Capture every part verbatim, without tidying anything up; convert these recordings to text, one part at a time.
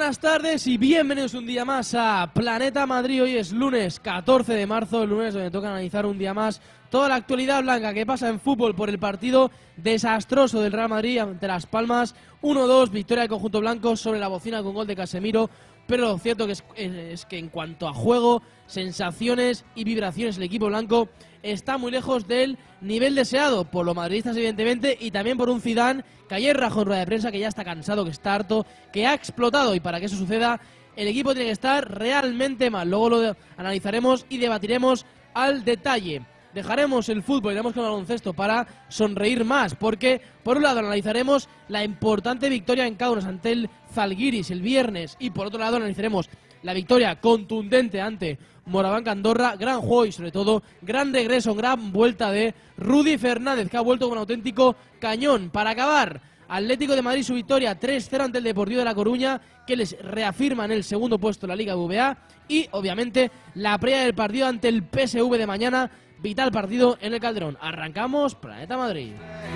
buenas tardes y bienvenidos un día más a Planeta Madrid. Hoy es lunes catorce de marzo, el lunes donde toca analizar un día más toda la actualidad blanca que pasa en fútbol por el partido desastroso del Real Madrid ante Las Palmas. uno dos, victoria del conjunto blanco sobre la bocina con gol de Casemiro. Pero lo cierto que es, es que en cuanto a juego, sensaciones y vibraciones, el equipo blanco está muy lejos del nivel deseado por los madridistas, evidentemente, y también por un Zidane que ayer rajó en rueda de prensa que ya está cansado, que está harto, que ha explotado, y para que eso suceda el equipo tiene que estar realmente mal. Luego lo analizaremos y debatiremos al detalle. Dejaremos el fútbol y iremos con el baloncesto para sonreír más, porque por un lado analizaremos la importante victoria en Kaunas ante el Zalgiris el viernes, y por otro lado analizaremos la victoria contundente ante Morabanca Andorra. Gran juego y sobre todo gran regreso, gran vuelta de Rudy Fernández, que ha vuelto con un auténtico cañón. Para acabar, Atlético de Madrid su victoria tres cero ante el Deportivo de La Coruña, que les reafirma en el segundo puesto en la Liga B B V A, y obviamente la previa del partido ante el P S V de mañana, vital partido en el Calderón. Arrancamos Planeta Madrid.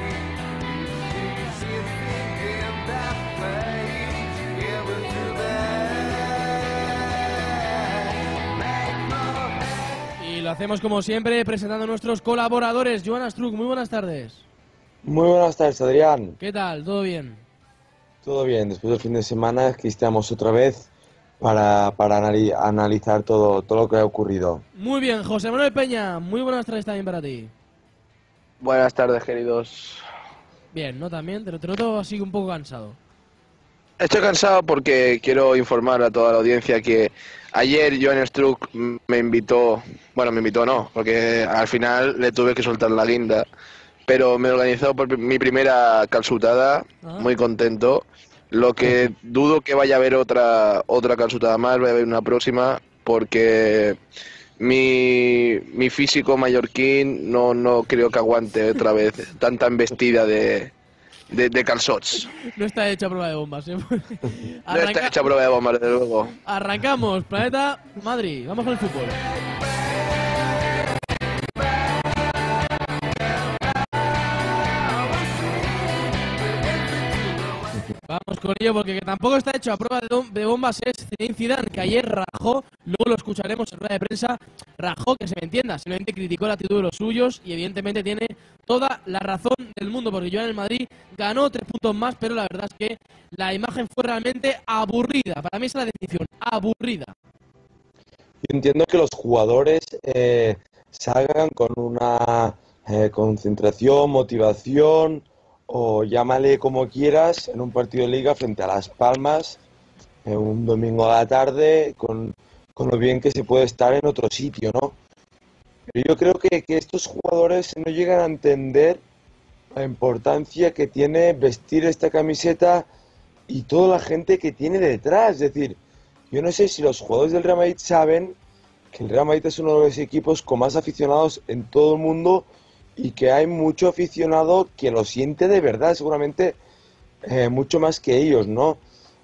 Y lo hacemos como siempre presentando a nuestros colaboradores. Joan Astruc, muy buenas tardes. Muy buenas tardes, Adrián. ¿Qué tal? ¿Todo bien? Todo bien, después del fin de semana aquí estamos otra vez para, para anali analizar todo, todo lo que ha ocurrido. Muy bien, José Manuel Peña, muy buenas tardes también para ti. Buenas tardes, queridos. Bien, ¿no? También, te, te noto así un poco cansado. Estoy cansado porque quiero informar a toda la audiencia que ayer Joan Struck me invitó, bueno, me invitó no, porque al final le tuve que soltar la guinda, pero me organizó por mi primera calzutada, ah. Muy contento. Lo que dudo que vaya a haber otra otra calzutada más, voy a haber una próxima, porque mi, mi físico mallorquín no, no creo que aguante otra vez tanta embestida de... De, de calzots. No está hecha prueba de bombas, ¿eh? Arranca... No está hecha prueba de bombas, desde luego. Arrancamos, Planeta Madrid. Vamos con el fútbol. Vamos con ello, porque tampoco está hecho a prueba de, de bombas es Zinedine Zidane, que ayer rajó, luego lo escucharemos en rueda de prensa, rajó, que se me entienda, simplemente criticó la actitud de los suyos y evidentemente tiene toda la razón del mundo, porque Joan el Madrid ganó tres puntos más, pero la verdad es que la imagen fue realmente aburrida. Para mí esa es la definición, aburrida. Yo entiendo que los jugadores eh, salgan con una eh, concentración, motivación, o llámale como quieras, en un partido de liga frente a Las Palmas, eh, un domingo a la tarde, con, con lo bien que se puede estar en otro sitio, ¿no? Pero yo creo que, que estos jugadores no llegan a entender la importancia que tiene vestir esta camiseta y toda la gente que tiene detrás. Es decir, yo no sé si los jugadores del Real Madrid saben que el Real Madrid es uno de los equipos con más aficionados en todo el mundo, y que hay mucho aficionado que lo siente de verdad, seguramente eh, mucho más que ellos, ¿no?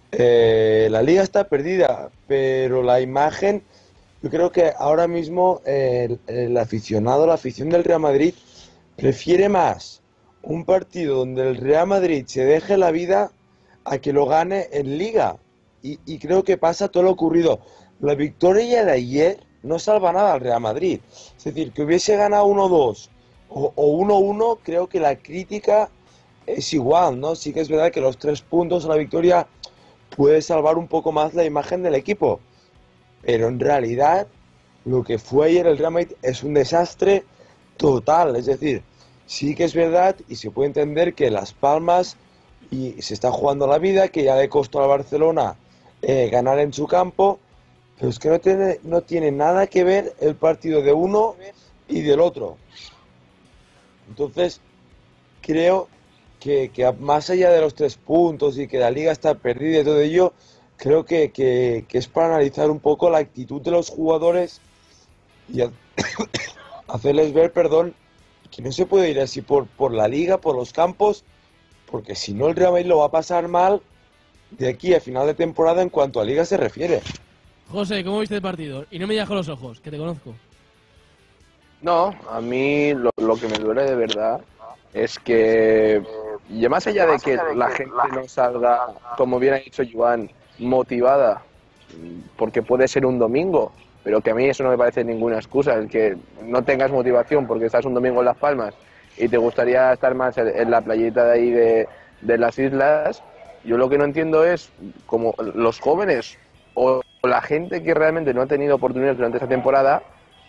Eh, la liga está perdida, pero la imagen, yo creo que ahora mismo eh, el, el aficionado, la afición del Real Madrid prefiere más un partido donde el Real Madrid se deje la vida a que lo gane en liga, y, y creo que pasa todo lo ocurrido. La victoria de ayer no salva nada al Real Madrid, es decir, que hubiese ganado uno dos o uno uno, creo que la crítica es igual, ¿no? Sí que es verdad que los tres puntos a la victoria puede salvar un poco más la imagen del equipo, pero en realidad lo que fue ayer el Real Madrid es un desastre total. Es decir, sí que es verdad y se puede entender que Las Palmas y se está jugando la vida, que ya le costó a Barcelona eh, ganar en su campo, pero es que no tiene, no tiene nada que ver el partido de uno y del otro. Entonces, creo que, que más allá de los tres puntos y que la liga está perdida y todo ello, creo que, que, que es para analizar un poco la actitud de los jugadores y a, hacerles ver, perdón, que no se puede ir así por, por la liga, por los campos, porque si no el Real Madrid lo va a pasar mal de aquí a final de temporada en cuanto a liga se refiere. José, ¿cómo viste el partido? Y no me digas con los ojos, que te conozco. No, a mí lo, lo que me duele de verdad es que, y más allá de que la gente no salga, como bien ha dicho Joan, motivada, porque puede ser un domingo, pero que a mí eso no me parece ninguna excusa, el que no tengas motivación porque estás un domingo en Las Palmas y te gustaría estar más en la playita de ahí de, de las islas. Yo lo que no entiendo es como los jóvenes o la gente que realmente no ha tenido oportunidades durante esta temporada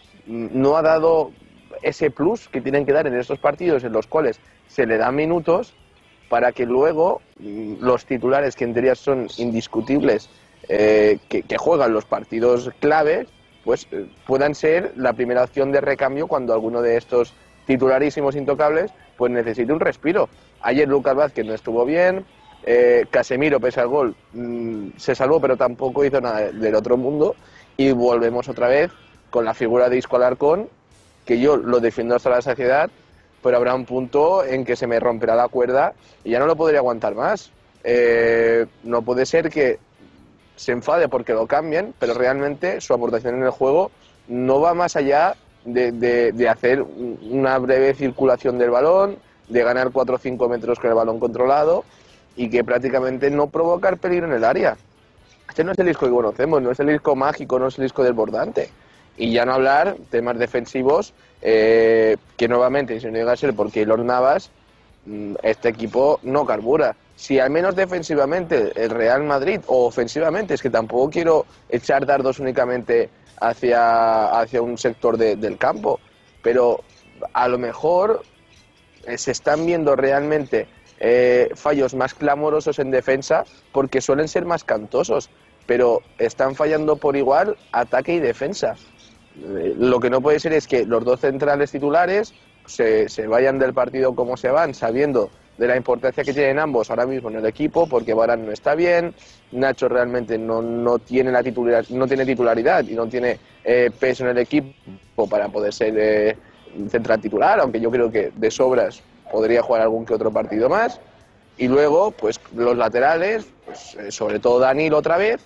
no ha dado ese plus que tienen que dar en estos partidos en los cuales se le dan minutos para que luego los titulares, que en teoría son indiscutibles, eh, que, que juegan los partidos clave, pues eh, puedan ser la primera opción de recambio cuando alguno de estos titularísimos intocables pues necesite un respiro. Ayer Lucas Vázquez no estuvo bien, eh, Casemiro, pese al gol, mmm, se salvó, pero tampoco hizo nada del otro mundo, y volvemos otra vez con la figura de Isco Alarcón, que yo lo defiendo hasta la saciedad, pero habrá un punto en que se me romperá la cuerda y ya no lo podría aguantar más. Eh, no puede ser que se enfade porque lo cambien, pero realmente su aportación en el juego no va más allá de, de, de hacer una breve circulación del balón, de ganar cuatro o cinco metros con el balón controlado y que prácticamente no provocar peligro en el área. Este no es el Isco que conocemos, no es el Isco mágico, no es el Isco desbordante. Y ya no hablar temas defensivos, eh, que nuevamente, si no llega a ser porque Keylor Navas, este equipo no carbura. Si al menos defensivamente el Real Madrid, o ofensivamente, es que tampoco quiero echar dardos únicamente hacia, hacia un sector de, del campo, pero a lo mejor eh, se están viendo realmente eh, fallos más clamorosos en defensa porque suelen ser más cantosos, pero están fallando por igual ataque y defensa. Eh, lo que no puede ser es que los dos centrales titulares se, se vayan del partido como se van, sabiendo de la importancia que tienen ambos ahora mismo en el equipo, porque Varane no está bien, Nacho realmente no, no, tiene, la titular, no tiene titularidad y no tiene eh, peso en el equipo para poder ser eh, central titular, aunque yo creo que de sobras podría jugar algún que otro partido más. Y luego, pues los laterales, pues, eh, sobre todo Danilo otra vez,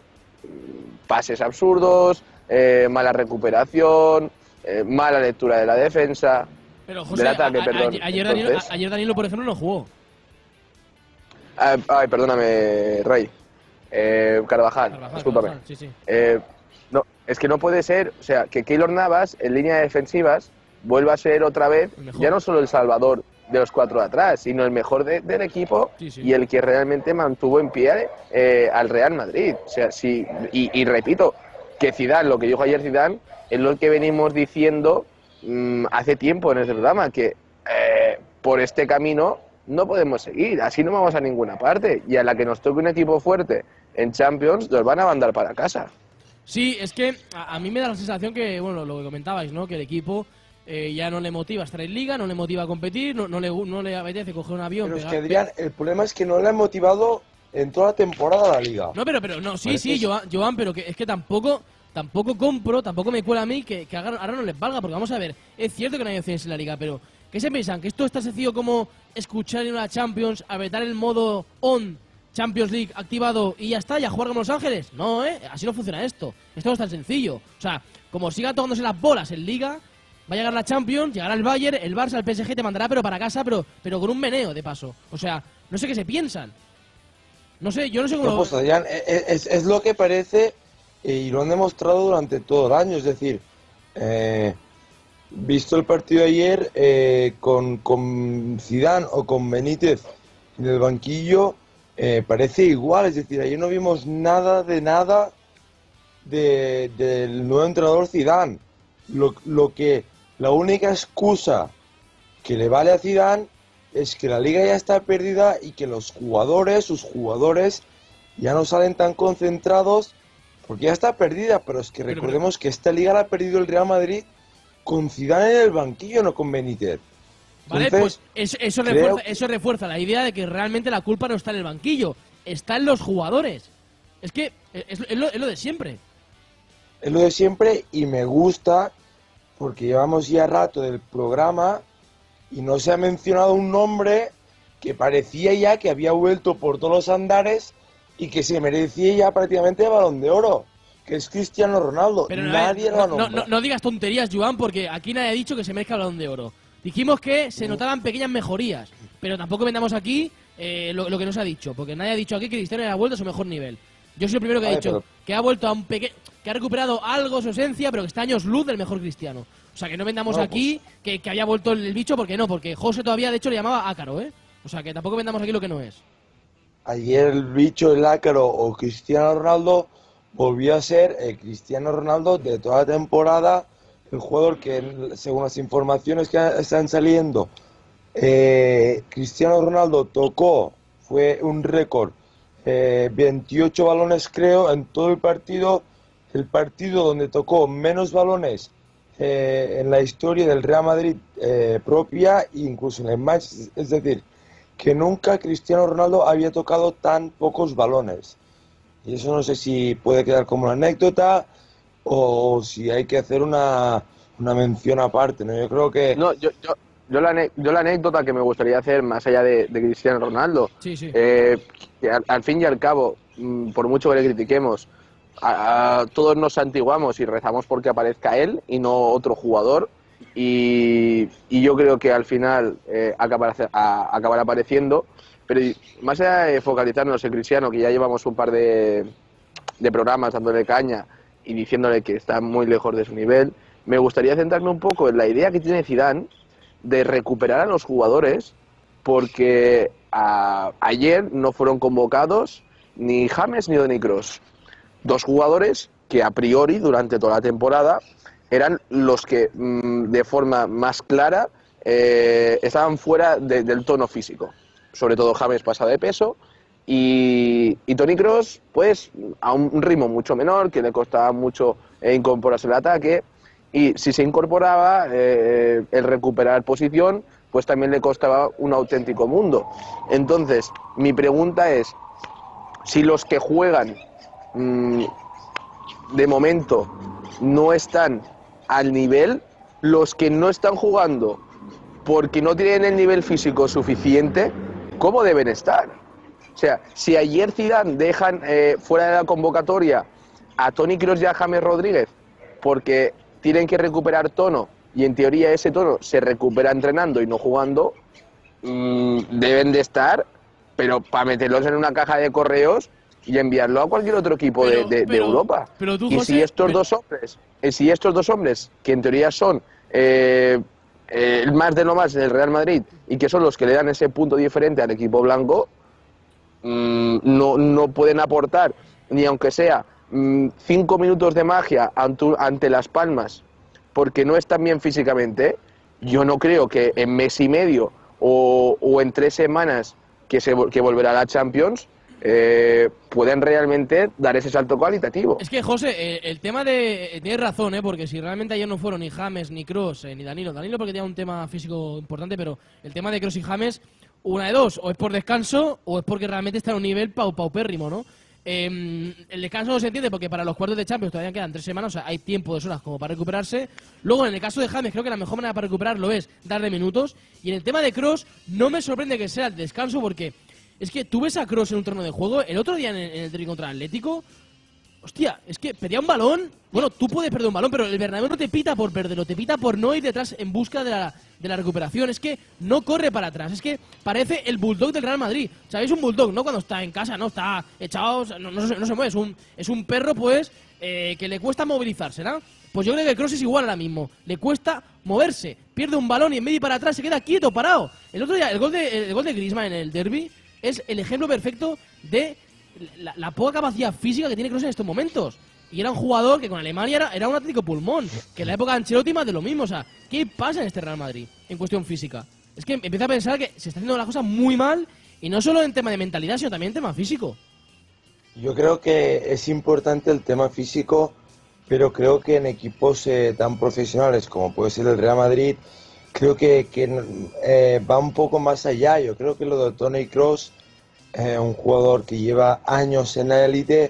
pases absurdos, eh, mala recuperación, eh, mala lectura de la defensa. Pero José, del ataque, a, a, perdón. Ayer, Danilo, a, ayer Danilo, por ejemplo, no jugó. Ay, ay perdóname, Rey. Eh, Carvajal, Carvajal, discúlpame. Carvajal, sí, sí. Eh, no, es que no puede ser, o sea, que Keylor Navas en línea de defensivas vuelva a ser otra vez ya no solo el salvador de los cuatro de atrás, sino el mejor de, del equipo, sí, sí. Y el que realmente mantuvo en pie eh, al Real Madrid. O sea, sí, y, y repito, que Zidane, lo que dijo ayer Zidane, es lo que venimos diciendo mmm, hace tiempo en este programa, que eh, por este camino no podemos seguir, así no vamos a ninguna parte, y a la que nos toque un equipo fuerte en Champions, nos van a mandar para casa. Sí, es que a, a mí me da la sensación que, bueno, lo que comentabais, ¿no? Que el equipo eh, ya no le motiva estar en Liga, no le motiva a competir, no, no, le, no le apetece coger un avión. Pero pegar, es que, Adrián, el problema es que no le ha motivado en toda la temporada la Liga. No, pero, pero, no, sí, sí, Joan, Joan, pero que, es que tampoco, tampoco compro, tampoco me cuela a mí que, que ahora no les valga, porque vamos a ver, es cierto que no hay opciones en la Liga, pero ¿qué se piensan? ¿Que esto es tan sencillo como escuchar en una Champions, apretar el modo on Champions League activado y ya está, ya jugar como Los Ángeles? No, ¿eh? Así no funciona esto. Esto no es tan sencillo. O sea, como siga tocándose las bolas en Liga, va a llegar la Champions, llegará el Bayern, el Barça, el P S G te mandará pero para casa, pero, pero con un meneo de paso. O sea, no sé qué se piensan. No sé, yo no sé cómo... No, pues, Adrián, es, es, es lo que parece eh, y lo han demostrado durante todo el año. Es decir, eh, visto el partido de ayer eh, con, con Zidane o con Benítez en el banquillo, eh, parece igual. Es decir, ayer no vimos nada de nada de, del nuevo entrenador Zidane. Lo, lo que la única excusa que le vale a Zidane es que la liga ya está perdida y que los jugadores, sus jugadores, ya no salen tan concentrados porque ya está perdida. Pero es que recordemos que esta liga la ha perdido el Real Madrid con Zidane en el banquillo, no con Benítez. Vale, Entonces, pues eso, eso, refuerza, que... eso refuerza la idea de que realmente la culpa no está en el banquillo, está en los jugadores. Es que es, es, lo, es lo de siempre. Es lo de siempre y me gusta porque llevamos ya rato del programa y no se ha mencionado un nombre que parecía ya que había vuelto por todos los andares y que se merecía ya prácticamente el Balón de Oro, que es Cristiano Ronaldo. Pero nadie no, lo no, nombra. No, no digas tonterías, Joan, porque aquí nadie ha dicho que se merezca el Balón de Oro. Dijimos que se notaban pequeñas mejorías, pero tampoco vendamos aquí eh, lo, lo que nos ha dicho, porque nadie ha dicho aquí que Cristiano haya vuelto a su mejor nivel. Yo soy el primero que Vale, ha dicho pero... que ha vuelto a un pequeño, que ha recuperado algo su esencia, pero que está años luz del mejor Cristiano. O sea, que no vendamos no, aquí pues... que, que había vuelto el, el bicho, porque no, porque José todavía, de hecho, le llamaba ácaro, ¿eh? O sea, que tampoco vendamos aquí lo que no es. Ayer el bicho, el ácaro o Cristiano Ronaldo volvió a ser el Cristiano Ronaldo de toda la temporada, el jugador que, según las informaciones que están saliendo, eh, Cristiano Ronaldo tocó, fue un récord, eh, veintiocho balones creo en todo el partido, el partido donde tocó menos balones eh, en la historia del Real Madrid eh, propia, incluso en el match, es decir, que nunca Cristiano Ronaldo había tocado tan pocos balones. Y eso no sé si puede quedar como una anécdota o si hay que hacer una, una mención aparte, ¿no? Yo creo que... No, yo, yo, yo, la, yo la anécdota que me gustaría hacer, más allá de, de Cristiano Ronaldo, sí, sí. Eh, que al, al fin y al cabo, por mucho que le critiquemos, a, a, todos nos santiguamos y rezamos porque aparezca él y no otro jugador. Y, y yo creo que al final eh, acabará, a, acabará apareciendo, pero más allá de focalizarnos en Cristiano, que ya llevamos un par de, de programas dándole caña y diciéndole que está muy lejos de su nivel, me gustaría centrarme un poco en la idea que tiene Zidane de recuperar a los jugadores, porque a, ayer no fueron convocados ni James ni Toni Kroos, dos jugadores que a priori durante toda la temporada eran los que mmm, de forma más clara eh, estaban fuera de, del tono físico. Sobre todo James pasa de peso y, y Toni Kroos pues a un ritmo mucho menor, que le costaba mucho eh, incorporarse al ataque, y si se incorporaba eh, el recuperar posición pues también le costaba un auténtico mundo. Entonces mi pregunta es si los que juegan mmm, de momento no están al nivel, los que no están jugando porque no tienen el nivel físico suficiente, ¿cómo deben estar? O sea, si ayer Zidane dejan eh, fuera de la convocatoria a Toni Kroos y a James Rodríguez porque tienen que recuperar tono, y en teoría ese tono se recupera entrenando y no jugando, mmm, deben de estar, pero para meterlos en una caja de correos y enviarlo a cualquier otro equipo pero, de, de, pero, de Europa. Pero tú, y José, si estos pero... dos hombres, eh, si estos dos hombres, que en teoría son eh, eh, el más de lo más en el Real Madrid y que son los que le dan ese punto diferente al equipo blanco, mmm, no, no pueden aportar ni aunque sea mmm, cinco minutos de magia ante, ante Las Palmas, porque no están bien físicamente, yo no creo que en mes y medio o, o en tres semanas que, se, que volverá a la Champions, Eh, pueden realmente dar ese salto cualitativo. Es que, José, eh, el tema de... Eh, tienes razón, ¿eh? Porque si realmente ayer no fueron ni James, ni Kroos, eh, ni Danilo, Danilo porque tenía un tema físico importante, pero el tema de Kroos y James, una de dos, o es por descanso o es porque realmente está a un nivel pau paupérrimo, ¿no? Eh, el descanso no se entiende porque para los cuartos de Champions todavía quedan tres semanas, o sea, hay tiempo de horas como para recuperarse. Luego, en el caso de James, creo que la mejor manera para recuperarlo es darle minutos. Y en el tema de Kroos, no me sorprende que sea el descanso porque... Es que tú ves a Kroos en un terreno de juego, el otro día en el, en el derbi contra el Atlético, hostia, es que pedía un balón, bueno, tú puedes perder un balón, pero el Bernabéu no te pita por perderlo, te pita por no ir detrás en busca de la, de la recuperación, es que no corre para atrás, es que parece el bulldog del Real Madrid, ¿sabéis? Un bulldog, ¿no? Cuando está en casa, no está echado, no, no, se, no se mueve, es un, es un perro, pues, eh, que le cuesta movilizarse, ¿no? Pues yo creo que Kroos es igual ahora mismo, le cuesta moverse, pierde un balón y en vez de ir para atrás se queda quieto, parado. El otro día, el gol de, el gol de Griezmann en el derbi es el ejemplo perfecto de la, la poca capacidad física que tiene Kroos en estos momentos. Y era un jugador que con Alemania era, era un auténtico pulmón. Que en la época de Ancelotti más de lo mismo. O sea, ¿qué pasa en este Real Madrid en cuestión física? Es que empiezo a pensar que se está haciendo la cosa muy mal. Y no solo en tema de mentalidad, sino también en tema físico. Yo creo que es importante el tema físico, pero creo que en equipos eh, tan profesionales como puede ser el Real Madrid, creo que, que eh, va un poco más allá. Yo creo que lo de Toni Kroos, eh, un jugador que lleva años en la élite,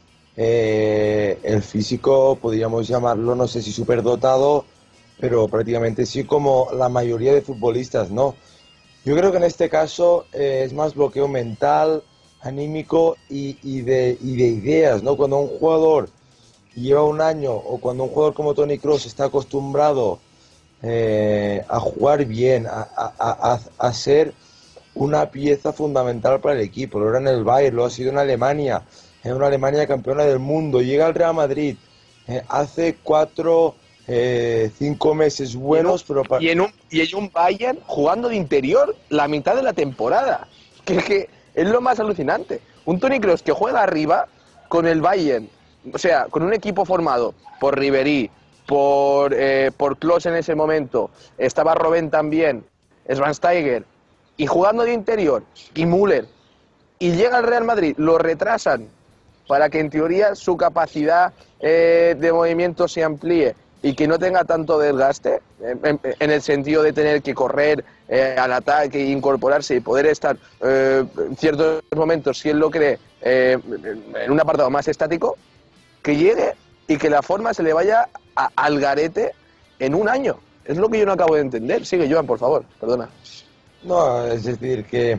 eh, el físico podríamos llamarlo, no sé si superdotado, pero prácticamente sí, como la mayoría de futbolistas, ¿no? Yo creo que en este caso eh, es más bloqueo mental, anímico y, y, de, y de ideas, ¿no? Cuando un jugador lleva un año o cuando un jugador como Toni Kroos está acostumbrado Eh, a jugar bien, a, a, a, a ser una pieza fundamental para el equipo. Lo era en el Bayern, lo ha sido en Alemania, en una Alemania campeona del mundo, llega al Real Madrid, eh, hace cuatro, eh, cinco meses buenos, y en un, pero... Y en, un, y en un Bayern jugando de interior la mitad de la temporada, que, que es lo más alucinante. Un Toni Kroos que juega arriba con el Bayern, o sea, con un equipo formado por Ribéry, por, eh, por Klose en ese momento, estaba Robben también, Schweinsteiger, y jugando de interior, y Müller, y llega al Real Madrid, lo retrasan para que en teoría su capacidad eh, de movimiento se amplíe y que no tenga tanto desgaste, en, en el sentido de tener que correr eh, al ataque e incorporarse y poder estar eh, en ciertos momentos, si él lo cree, eh, en un apartado más estático, que llegue y que la forma se le vaya a, al garete en un año. Es lo que yo no acabo de entender. Sigue, Joan, por favor, perdona. No, es decir, que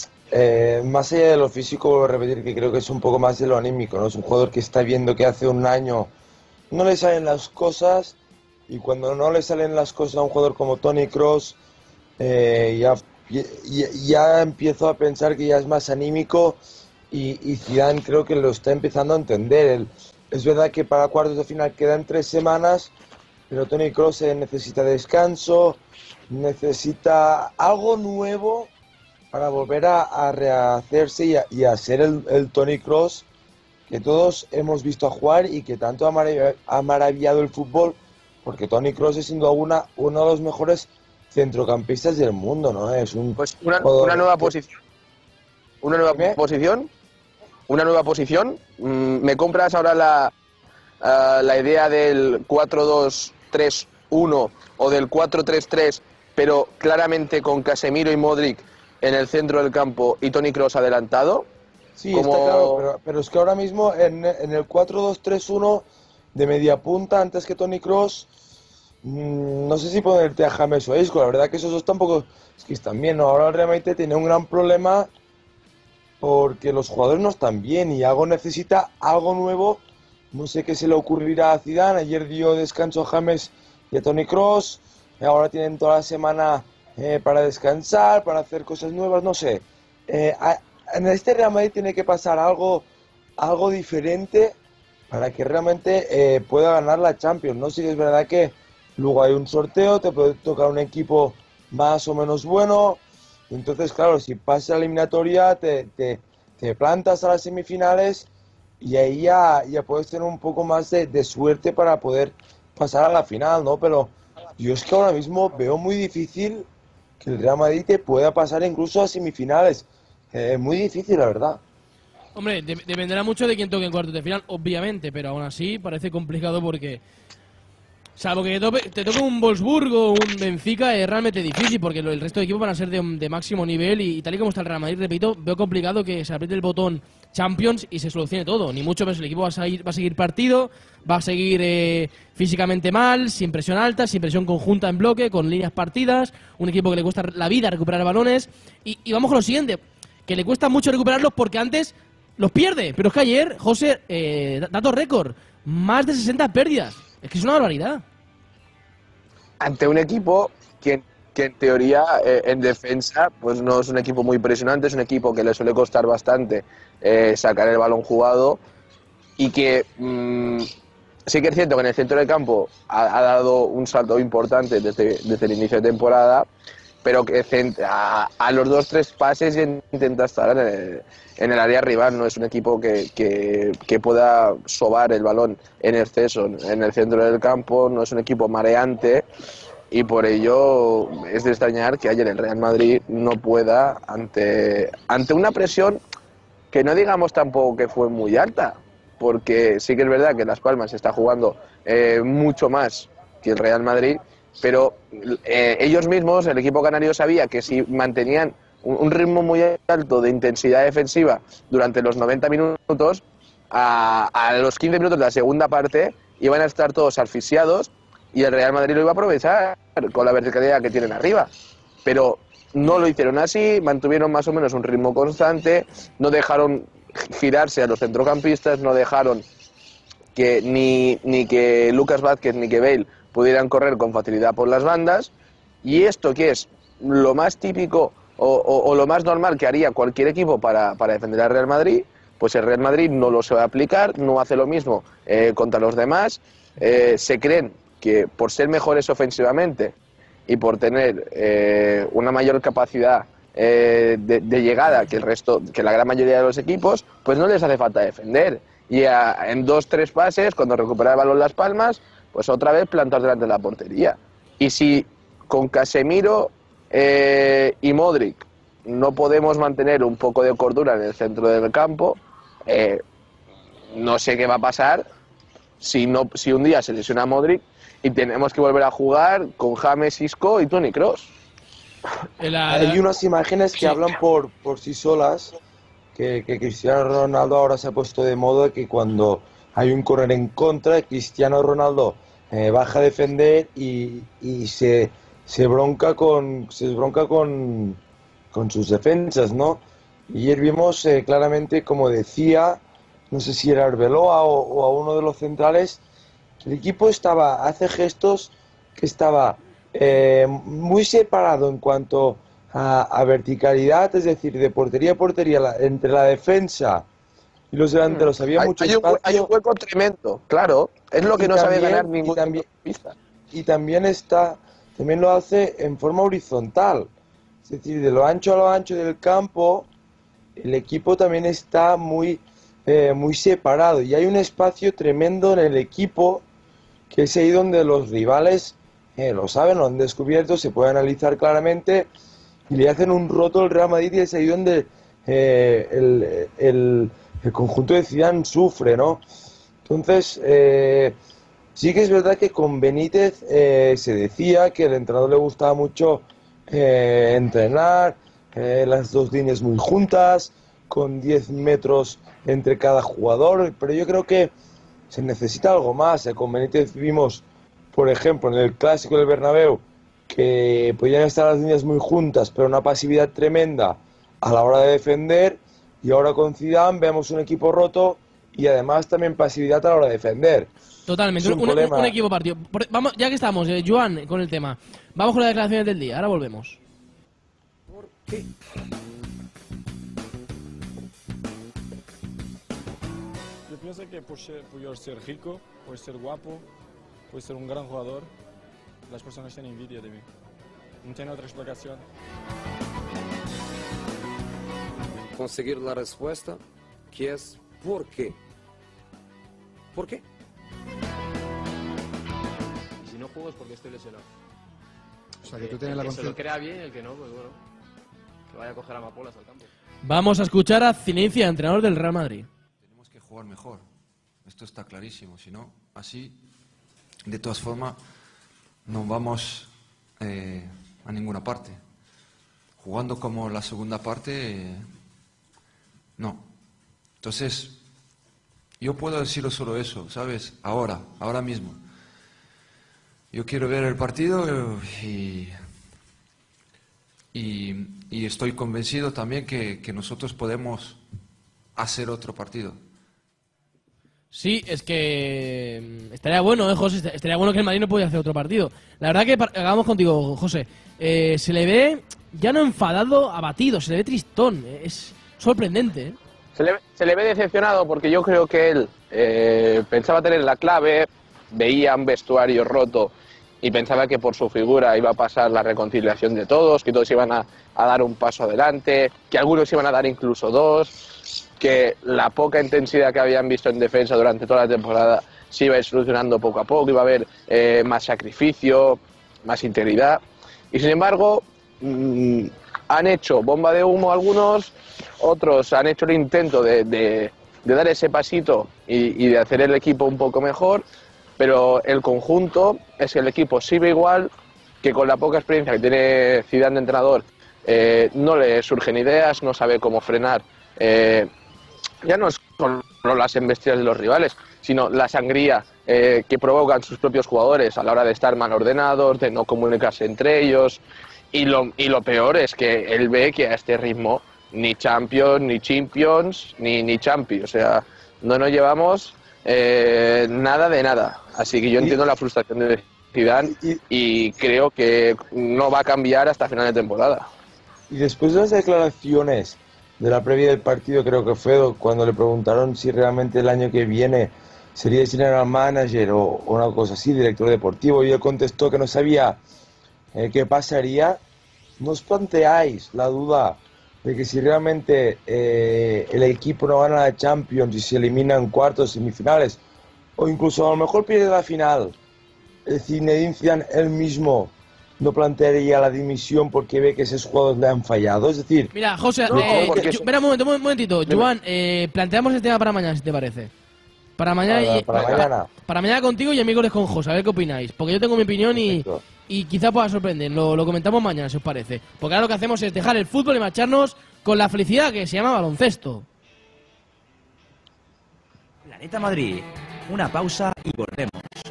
eh, más allá de lo físico, vuelvo a repetir que creo que es un poco más de lo anímico, ¿no? Es un jugador que está viendo que hace un año no le salen las cosas, y cuando no le salen las cosas a un jugador como Toni Kroos, eh, ya, ya, ya empiezo a pensar que ya es más anímico, y, y Zidane creo que lo está empezando a entender. El, es verdad que para cuartos de final quedan tres semanas, pero Toni Kroos eh, necesita descanso, necesita algo nuevo para volver a, a rehacerse y a, y a ser el, el Toni Kroos que todos hemos visto a jugar y que tanto ha marav ha maravillado el fútbol, porque Toni Kroos es sin duda alguna uno de los mejores centrocampistas del mundo, ¿no? Es un pues una, una nueva que... posición. Una nueva ¿Qué? posición. Una nueva posición. Mm, ¿Me compras ahora la, uh, la idea del cuatro dos tres uno o del cuatro tres tres, pero claramente con Casemiro y Modric en el centro del campo y Toni Kroos adelantado? Sí, como... está claro, pero, pero es que ahora mismo en, en el cuatro dos tres uno de media punta, antes que Toni Kroos, mmm, no sé si ponerte a James o a Isco. La verdad que esos dos tampoco es que están bien, ¿no? Ahora el Real Madrid tiene un gran problema porque los jugadores no están bien y algo necesita algo nuevo. No sé qué se le ocurrirá a Zidane. Ayer dio descanso a James y a Toni Kroos, y ahora tienen toda la semana eh, para descansar, para hacer cosas nuevas, no sé. Eh, a, En este Real Madrid tiene que pasar algo, algo diferente para que realmente eh, pueda ganar la Champions, ¿no? Sí que es verdad que luego hay un sorteo, te puede tocar un equipo más o menos bueno, y entonces, claro, si pasa la eliminatoria, te, te, te plantas a las semifinales y ahí ya, ya puedes tener un poco más de, de suerte para poder pasar a la final, ¿no? Pero yo es que ahora mismo veo muy difícil que el Real Madrid te pueda pasar incluso a semifinales. Es eh, muy difícil, la verdad. Hombre, de dependerá mucho de quién toque en cuartos de final, obviamente, pero aún así parece complicado porque, salvo que te toque, te toque un Wolfsburgo o un Benfica, es realmente difícil porque lo, el resto de equipos van a ser de, de máximo nivel y, y tal y como está el Real Madrid, repito, veo complicado que se apriete el botón Champions y se solucione todo. Ni mucho menos el equipo va a, seguir, va a seguir partido, va a seguir eh, físicamente mal, sin presión alta, sin presión conjunta en bloque, con líneas partidas, un equipo que le cuesta la vida recuperar balones y, y vamos con lo siguiente, que le cuesta mucho recuperarlos porque antes los pierde. Pero es que ayer, José, eh, dato récord, más de sesenta pérdidas. Es que es una barbaridad. Ante un equipo que, que en teoría, eh, en defensa, pues no es un equipo muy impresionante, es un equipo que le suele costar bastante eh, sacar el balón jugado y que mmm, sí que es cierto que en el centro del campo ha, ha dado un salto importante desde, desde el inicio de temporada, pero que a, a los dos tres pases intenta estar en el, en el área rival. No es un equipo que, que, que pueda sobar el balón en exceso en el centro del campo, no es un equipo mareante y por ello es de extrañar que ayer el Real Madrid no pueda, ante, ante una presión que no digamos tampoco que fue muy alta, porque sí que es verdad que Las Palmas está jugando eh, mucho más que el Real Madrid, pero eh, ellos mismos, el equipo canario, sabía que si mantenían un, un ritmo muy alto de intensidad defensiva durante los noventa minutos, a, a los quince minutos de la segunda parte iban a estar todos asfixiados y el Real Madrid lo iba a aprovechar con la verticalidad que tienen arriba. Pero no lo hicieron así, mantuvieron más o menos un ritmo constante, no dejaron girarse a los centrocampistas, no dejaron que ni, ni que Lucas Vázquez ni que Bale pudieran correr con facilidad por las bandas, y esto que es lo más típico o, o, o lo más normal que haría cualquier equipo para, para defender al Real Madrid, Pues el Real Madrid no lo sabe aplicar, no hace lo mismo eh, contra los demás. Eh, se creen que por ser mejores ofensivamente y por tener eh, una mayor capacidad eh, de, de llegada que el resto, que la gran mayoría de los equipos, pues no les hace falta defender. Y a, en dos, tres pases, cuando recupera el balón Las Palmas, pues otra vez plantar delante de la portería. Y si con Casemiro eh, y Modric no podemos mantener un poco de cordura en el centro del campo, eh, no sé qué va a pasar si, no, si un día se lesiona Modric y tenemos que volver a jugar con James, Isco y Toni Kroos. Hay unas imágenes que sí. hablan por, por sí solas, que, que Cristiano Ronaldo ahora se ha puesto de moda que cuando hay un córner en contra, Cristiano Ronaldo eh, baja a defender y, y se, se bronca con se bronca con, con sus defensas, ¿no? Y ayer vimos eh, claramente, como decía, no sé si era Arbeloa o, o a uno de los centrales, el equipo estaba, hace gestos que estaba eh, muy separado en cuanto a, a verticalidad, es decir, de portería a portería, la, entre la defensa y los delanteros había hay, mucho hay espacio. Un, hay un hueco tremendo, claro, es lo que no también, sabe ganar ningún y también, pista. Y también está, también lo hace en forma horizontal, es decir, de lo ancho a lo ancho del campo, el equipo también está muy, eh, muy separado y hay un espacio tremendo en el equipo que es ahí donde los rivales eh, lo saben, lo han descubierto, se puede analizar claramente y le hacen un roto al Real Madrid y es ahí donde eh, el, el, el conjunto de Zidane sufre, ¿no? Entonces, eh, sí que es verdad que con Benítez eh, se decía que al entrenador le gustaba mucho eh, entrenar, eh, las dos líneas muy juntas, con diez metros entre cada jugador, pero yo creo que se necesita algo más. Eh, con Benítez vimos, por ejemplo, en el Clásico del Bernabéu, que podían estar las líneas muy juntas, pero una pasividad tremenda a la hora de defender, y ahora con Zidane vemos un equipo roto y además también pasividad a la hora de defender. Totalmente, un, un, un, un equipo partido. Vamos, ya que estamos, eh, Joan, con el tema, vamos con las declaraciones del día, ahora volvemos. ¿Por qué? Yo pienso que por ser, por ser rico, por ser guapo, por ser un gran jugador, las personas tienen envidia de mí. No tiene otra explicación. Conseguir la respuesta, que es ¿por qué? ¿Por qué? Y si no juego es porque estoy lesionado. O sea, que tú tienes la conciencia. El que se lo crea bien, el que no, pues bueno, que vaya a coger amapolas al campo. Vamos a escuchar a Zinedine, entrenador del Real Madrid. Tenemos que jugar mejor, esto está clarísimo, si no, así, de todas formas, no vamos eh, a ninguna parte. Jugando como la segunda parte, eh, no. Entonces, yo puedo deciros solo eso, ¿sabes? Ahora, ahora mismo. Yo quiero ver el partido y, y, y estoy convencido también que, que nosotros podemos hacer otro partido. Sí, es que estaría bueno, ¿eh, José? Estaría bueno que el Madrid no pudiera hacer otro partido. La verdad que, hagamos contigo, José, eh, se le ve ya no enfadado, abatido, se le ve tristón. Eh, es sorprendente, ¿eh? Se le, se le ve decepcionado porque yo creo que él eh, pensaba tener la clave, veía un vestuario roto y pensaba que por su figura iba a pasar la reconciliación de todos, que todos iban a, a dar un paso adelante, que algunos iban a dar incluso dos, que la poca intensidad que habían visto en defensa durante toda la temporada se iba a ir solucionando poco a poco, iba a haber eh, más sacrificio, más integridad. Y sin embargo, mmm, han hecho bomba de humo algunos, otros han hecho el intento de, de, de dar ese pasito y, y de hacer el equipo un poco mejor, pero el conjunto es que el equipo sigue igual, que con la poca experiencia que tiene Zidane de entrenador eh, no le surgen ideas, no sabe cómo frenar, eh, ya no es solo las embestidas de los rivales, sino la sangría eh, que provocan sus propios jugadores a la hora de estar mal ordenados, de no comunicarse entre ellos. Y lo, y lo peor es que él ve que a este ritmo ni Champions, ni Champions, ni, ni Champions. O sea, no nos llevamos eh, nada de nada. Así que yo entiendo la frustración de Zidane y creo que no va a cambiar hasta final de temporada. Y después de las declaraciones de la previa del partido, creo que fue cuando le preguntaron si realmente el año que viene sería general manager o, o una cosa así, director deportivo, y él contestó que no sabía eh, qué pasaría. ¿No os planteáis la duda de que si realmente eh, el equipo no gana la Champions y se elimina en cuartos, semifinales, o incluso a lo mejor pierde la final, el Zinedine Zidane él mismo no plantearía la dimisión porque ve que esos jugadores le han fallado? Es decir... Mira, José, no, eh, porque... yo, espera un momento, un momentito. Joan, eh, planteamos el tema para mañana, si te parece. Para mañana, para, y, para, para, mañana. para mañana contigo y miércoles con José, a ver qué opináis. Porque yo tengo mi opinión y, y quizá pueda sorprender. Lo, lo comentamos mañana, si os parece. Porque ahora lo que hacemos es dejar el fútbol y marcharnos con la felicidad que se llama baloncesto. Planeta Madrid. Una pausa y volvemos.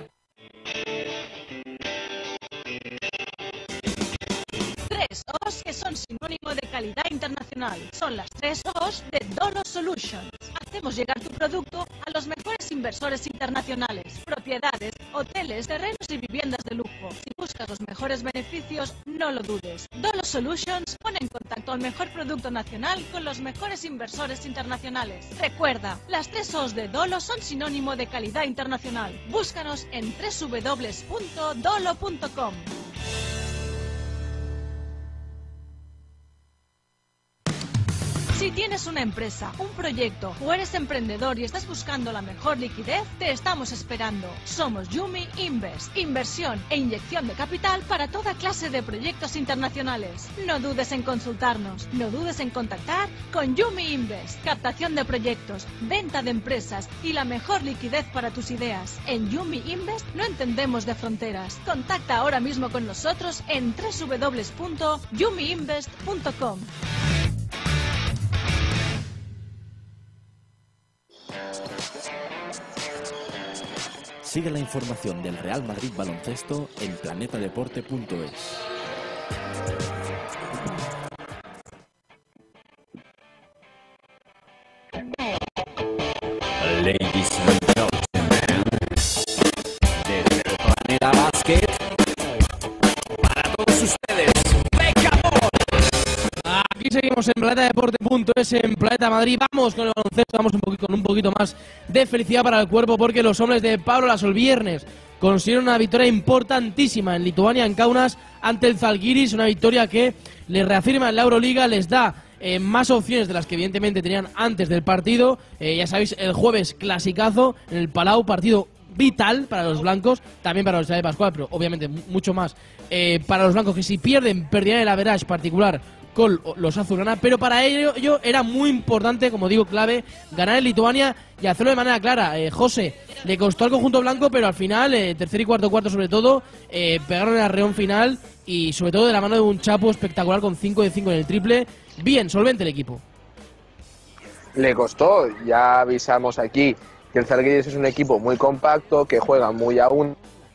Tres O's que son sinónimo de calidad internacional. Son las tres O's de Dolo Solutions. Hacemos llegar tu producto a los mejores inversores internacionales, propiedades, hoteles, terrenos y viviendas de lujo. Si buscas los mejores beneficios, no lo dudes. Dolo Solutions pone en contacto al mejor producto nacional con los mejores inversores internacionales. Recuerda, las tres O's de Dolo son sinónimo de calidad internacional. Búscanos en doble u doble u doble u punto dolo punto com. Si tienes una empresa, un proyecto o eres emprendedor y estás buscando la mejor liquidez, te estamos esperando. Somos Yumi Invest, inversión e inyección de capital para toda clase de proyectos internacionales. No dudes en consultarnos, no dudes en contactar con Yumi Invest. Captación de proyectos, venta de empresas y la mejor liquidez para tus ideas. En Yumi Invest no entendemos de fronteras. Contacta ahora mismo con nosotros en doble u doble u doble u punto yumi invest punto com. Sigue la información del Real Madrid Baloncesto en planeta deporte punto es. Ladies and gentlemen, desde el Planeta Basket, para todos ustedes, Pecador. Aquí seguimos en planeta deporte punto es, en Planeta Madrid. Vamos con el baloncesto, vamos un poquito, con un poquito más de felicidad para el cuerpo, porque los hombres de Pablo Laso el viernes consiguieron una victoria importantísima en Lituania, en Kaunas, ante el Zalgiris. Una victoria que les reafirma en la Euroliga, les da eh, más opciones de las que evidentemente tenían antes del partido. Eh, ya sabéis, el jueves clasicazo en el Palau, partido vital para los blancos, también para los de Pascual, pero obviamente mucho más eh, para los blancos, que si pierden, perderían el average particular con los azulgrana, pero para ello, ello era muy importante, como digo, clave, ganar en Lituania y hacerlo de manera clara. Eh, José, le costó al conjunto blanco, pero al final, eh, tercer y cuarto cuarto sobre todo, eh, pegaron el arreón final y sobre todo de la mano de un Chapo espectacular con cinco de cinco en el triple. Bien, solvente el equipo. Le costó, ya avisamos aquí que el Zalgiris es un equipo muy compacto, que juega muy a un,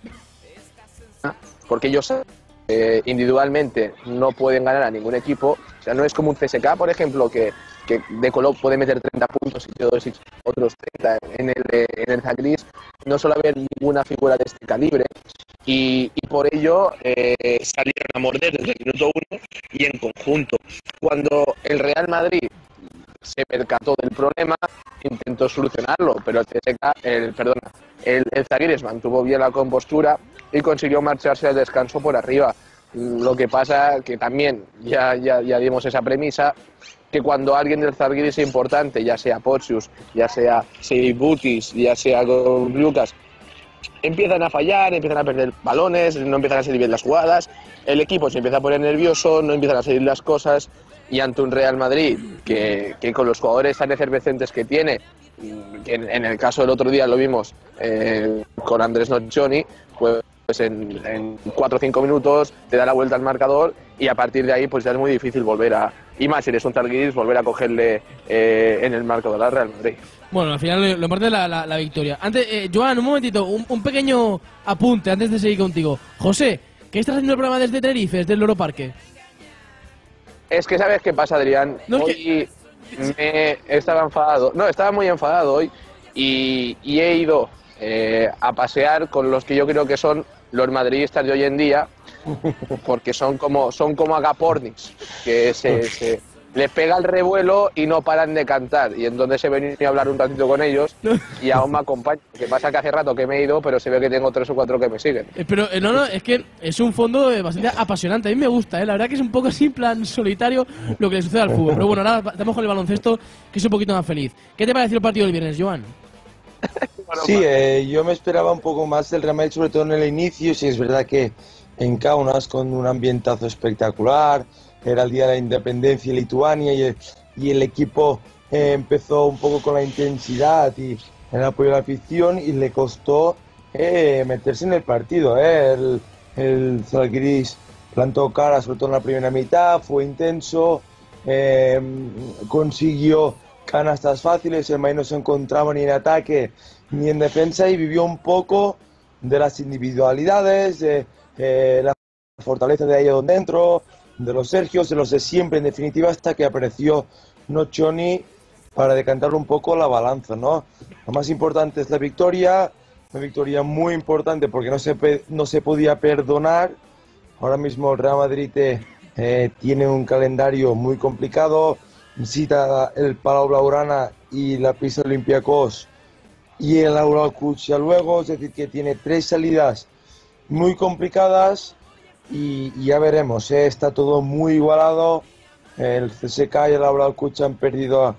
porque ellos eh, individualmente no pueden ganar a ningún equipo. O sea, no es como un C S K, por ejemplo, que, que de color puede meter treinta puntos y Teodosic otros treinta. En el, en el Zalgiris no suele haber ninguna figura de este calibre, y, y por ello eh, salieron a morder desde el minuto uno y en conjunto. Cuando el Real Madrid se percató del problema, intentó solucionarlo, pero el C S K, el, perdona, el, el Zalgiris mantuvo bien la compostura y consiguió marcharse al descanso por arriba. Lo que pasa que también, ya, ya, ya dimos esa premisa, que cuando alguien del Zalgiris es importante, ya sea Potsius, ya sea Seibutis, ya sea Lucas, empiezan a fallar, empiezan a perder balones, no empiezan a salir bien las jugadas, el equipo se empieza a poner nervioso, no empiezan a salir las cosas, y ante un Real Madrid que, que con los jugadores tan efervescentes que tiene, en, en el caso del otro día lo vimos eh, con Andrés Nocioni, pues en, en cuatro o cinco minutos te da la vuelta al marcador, y a partir de ahí pues ya es muy difícil volver a, y más si eres un Zalgiris, volver a cogerle eh, en el marcador al Real Madrid. Bueno, al final lo importante es la, la, la victoria. Antes, eh, Joan, un momentito, un, un pequeño apunte antes de seguir contigo. José, ¿qué estás haciendo el programa desde Tenerife, desde el Loro Parque? Es que ¿sabes qué pasa, Adrián? No, hoy que... me estaba enfadado, no, estaba muy enfadado hoy, y, y he ido eh, a pasear con los que yo creo que son los madridistas de hoy en día, porque son como son como agapornis, que se, se, les pega el revuelo y no paran de cantar. Y entonces he venido a hablar un ratito con ellos y aún me acompañan. Lo que pasa que hace rato que me he ido, pero se ve que tengo tres o cuatro que me siguen. Eh, pero eh, no, no, es que es un fondo eh, bastante apasionante. A mí me gusta, ¿eh? La verdad que es un poco así, plan solitario, lo que le sucede al fútbol. Pero bueno, ahora estamos con el baloncesto, que es un poquito más feliz. ¿Qué te pareció el partido del viernes, Joan? Sí, eh, yo me esperaba un poco más del Real Madrid, sobre todo en el inicio. Sí, es verdad que en Kaunas, con un ambientazo espectacular, era el día de la independencia en Lituania y el, y el equipo eh, empezó un poco con la intensidad y el apoyo de la afición y le costó eh, meterse en el partido. Eh. El, el Zalgiris plantó cara, sobre todo en la primera mitad, fue intenso, eh, consiguió canastas fáciles, el Madrid no se encontraba ni en ataque ni en defensa y vivió un poco de las individualidades, de eh, la fortaleza de ahí dentro, de los Sergios, de los de siempre, en definitiva, hasta que apareció Nocioni para decantar un poco la balanza, ¿no? Lo más importante es la victoria, una victoria muy importante porque no se, no se podía perdonar. Ahora mismo el Real Madrid eh, tiene un calendario muy complicado, visita el Palau Blaugrana y la pista Olympiacos y el Aurel Kutxa luego, es decir, que tiene tres salidas muy complicadas y, y ya veremos, ¿eh? Está todo muy igualado. El C S K y el Aurel Kutxa han perdido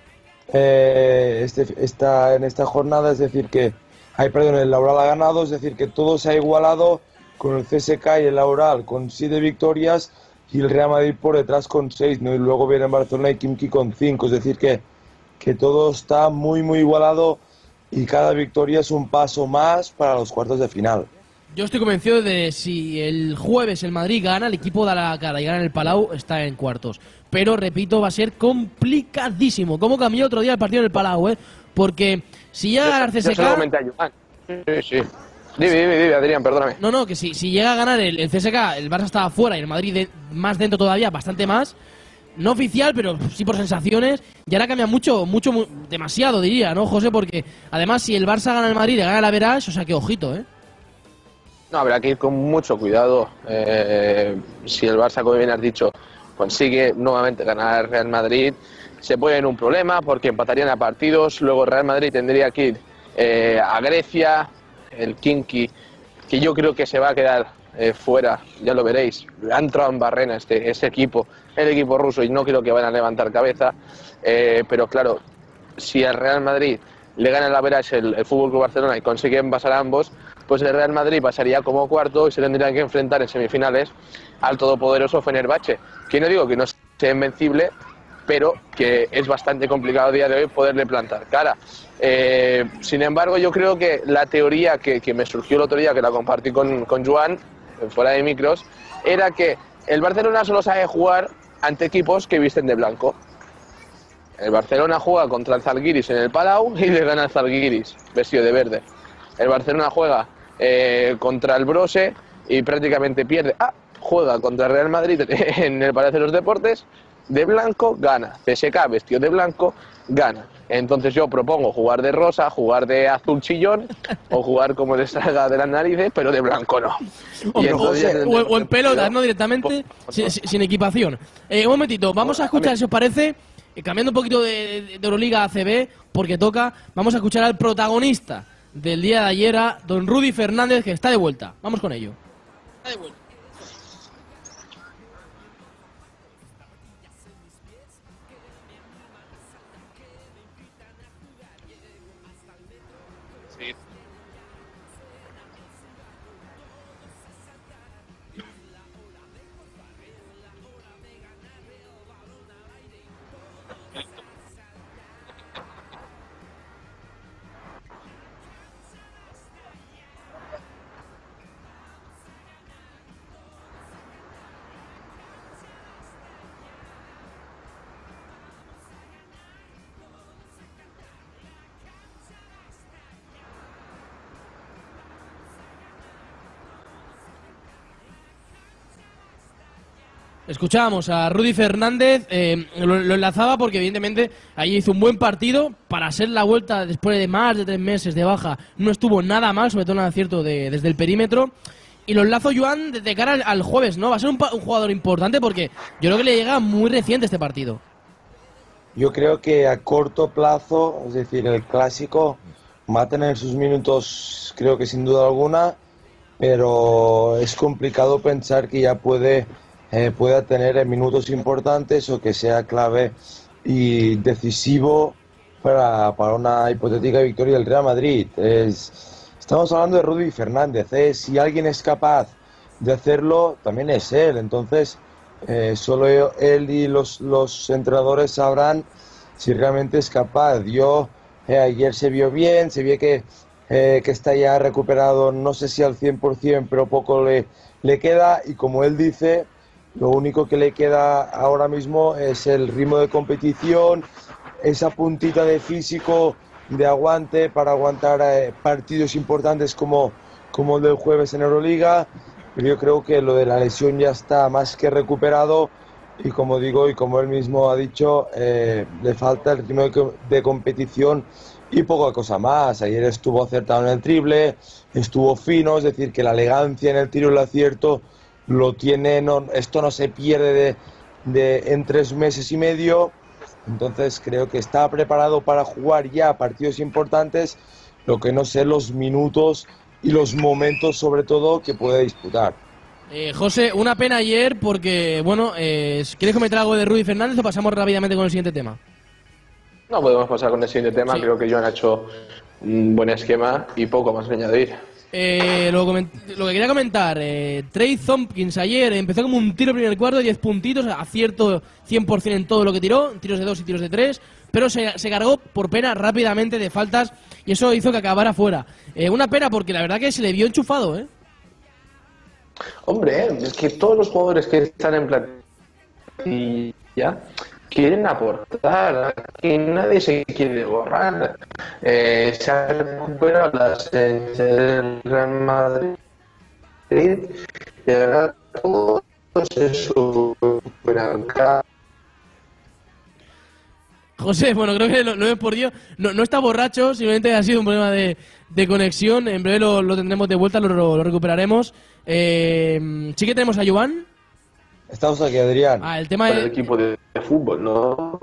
eh, este, esta, en esta jornada, es decir, que hay, perdón, el Aurel ha ganado, es decir, que todo se ha igualado con el C S K y el Aurel con siete victorias y el Real Madrid por detrás con seis, ¿no? Y luego viene Barcelona y Khimki con cinco, es decir, que, que todo está muy, muy igualado y cada victoria es un paso más para los cuartos de final. Yo estoy convencido de si el jueves el Madrid gana, el equipo da la cara y gana en el Palau, está en cuartos. Pero, repito, va a ser complicadísimo. ¿Cómo cambió otro día el partido en el Palau, eh? Porque si llega a ganar C S K... Yo se lo comenté a Joan. Sí, sí. Dime, dime, dime, Adrián, perdóname. No, no, que si, si llega a ganar el, el C S K, el Barça estaba fuera y el Madrid de, más dentro todavía, bastante más. No oficial, pero sí por sensaciones. Y ahora cambia mucho, mucho, mu demasiado, diría, ¿no, José? Porque además si el Barça gana el Madrid y gana el Average, o sea, que ojito, ¿eh? No, habrá que ir con mucho cuidado. Eh, si el Barça, como bien has dicho, consigue nuevamente ganar Real Madrid, se pone en un problema porque empatarían a partidos. Luego Real Madrid tendría que ir eh, a Grecia, el Khimki, que yo creo que se va a quedar eh, fuera, ya lo veréis. Ha entrado en barrena este, este equipo, el equipo ruso, y no creo que van a levantar cabeza. Eh, pero claro, si el Real Madrid le gana el Average el, el F C Barcelona y consiguen pasar a ambos, pues el Real Madrid pasaría como cuarto y se tendrían que enfrentar en semifinales al todopoderoso Fenerbahce, que no digo que no sea invencible, pero que es bastante complicado a día de hoy poderle plantar cara. Eh, sin embargo, yo creo que la teoría que, que me surgió el otro día, que la compartí con, con Joan, fuera de micros, era que el Barcelona solo sabe jugar ante equipos que visten de blanco. El Barcelona juega contra el Zalgiris en el Palau y le gana al Zalgiris vestido de verde. El Barcelona juega eh, contra el Brose y prácticamente pierde. Ah, juega contra el Real Madrid en el Palacio de los Deportes de blanco, gana. C S K vestido de blanco, gana. Entonces yo propongo jugar de rosa, jugar de azul chillón o jugar como les salga de las narices, pero de blanco no. O, entonces, o, o en pelotas, no directamente, sin, sin equipación. Eh, un momentito, vamos a escuchar, si os parece, eh, cambiando un poquito de, de, de Euroliga a A C B, porque toca, vamos a escuchar al protagonista del día de ayer, a don Rudy Fernández, que está de vuelta. Vamos con ello. Está de vuelta. Escuchábamos a Rudy Fernández, eh, lo, lo enlazaba porque evidentemente ahí hizo un buen partido para ser la vuelta después de más de tres meses de baja. No estuvo nada mal, sobre todo en el acierto de, desde el perímetro. Y lo enlazo, Joan, de cara al, al jueves, ¿no? Va a ser un, un jugador importante porque yo creo que le llega muy reciente este partido. yo creo que a corto plazo, es decir, el Clásico va a tener sus minutos, creo que sin duda alguna, pero es complicado pensar que ya puede eh, pueda tener minutos importantes o que sea clave y decisivo para, para una hipotética victoria del Real Madrid. Es, estamos hablando de Rudy Fernández, ¿eh? Si alguien es capaz de hacerlo, también es él. Entonces, eh, solo él y los, los entrenadores sabrán si realmente es capaz. Yo, eh, ayer se vio bien, se vio que, eh, que está ya recuperado, no sé si al cien por ciento, pero poco le, le queda, y como él dice, lo único que le queda ahora mismo es el ritmo de competición, esa puntita de físico, de aguante para aguantar eh, partidos importantes como, como el del jueves en Euroliga. Pero yo creo que lo de la lesión ya está más que recuperado, y como digo, y como él mismo ha dicho, eh, le falta el ritmo de, de competición y poca cosa más. Ayer estuvo acertado en el triple, estuvo fino, es decir, que la elegancia en el tiro y el acierto lo tiene, no, esto no se pierde de, de, en tres meses y medio. Entonces creo que está preparado para jugar ya partidos importantes, lo que no sé los minutos y los momentos sobre todo que puede disputar. Eh, José, una pena ayer porque, bueno, eh, ¿quieres comentar algo de Rudy Fernández o pasamos rápidamente con el siguiente tema? No, podemos pasar con el siguiente tema. Sí. Creo que Joan ha hecho un buen esquema y poco más que añadir. Eh, lo, lo que quería comentar, eh, Trey Thompkins ayer empezó como un tiro en el primer cuarto, diez puntitos, acierto cien por ciento en todo lo que tiró, tiros de dos y tiros de tres, pero se, se cargó por pena rápidamente de faltas y eso hizo que acabara fuera. Eh, una pena porque la verdad que se le vio enchufado, ¿eh? Hombre, es que todos los jugadores que están en plantilla quieren aportar, aquí nadie se quiere borrar. Eh, se ha recuperado la esencia del Real Madrid y ahora todos se superan. José, bueno, creo que no es por Dios, no, no está borracho, simplemente ha sido un problema de, de conexión. En breve lo, lo tendremos de vuelta, lo, lo recuperaremos. Eh, sí que tenemos a Joan. Estamos aquí, Adrián. Ah, el tema Para es... el equipo de, de fútbol, ¿no?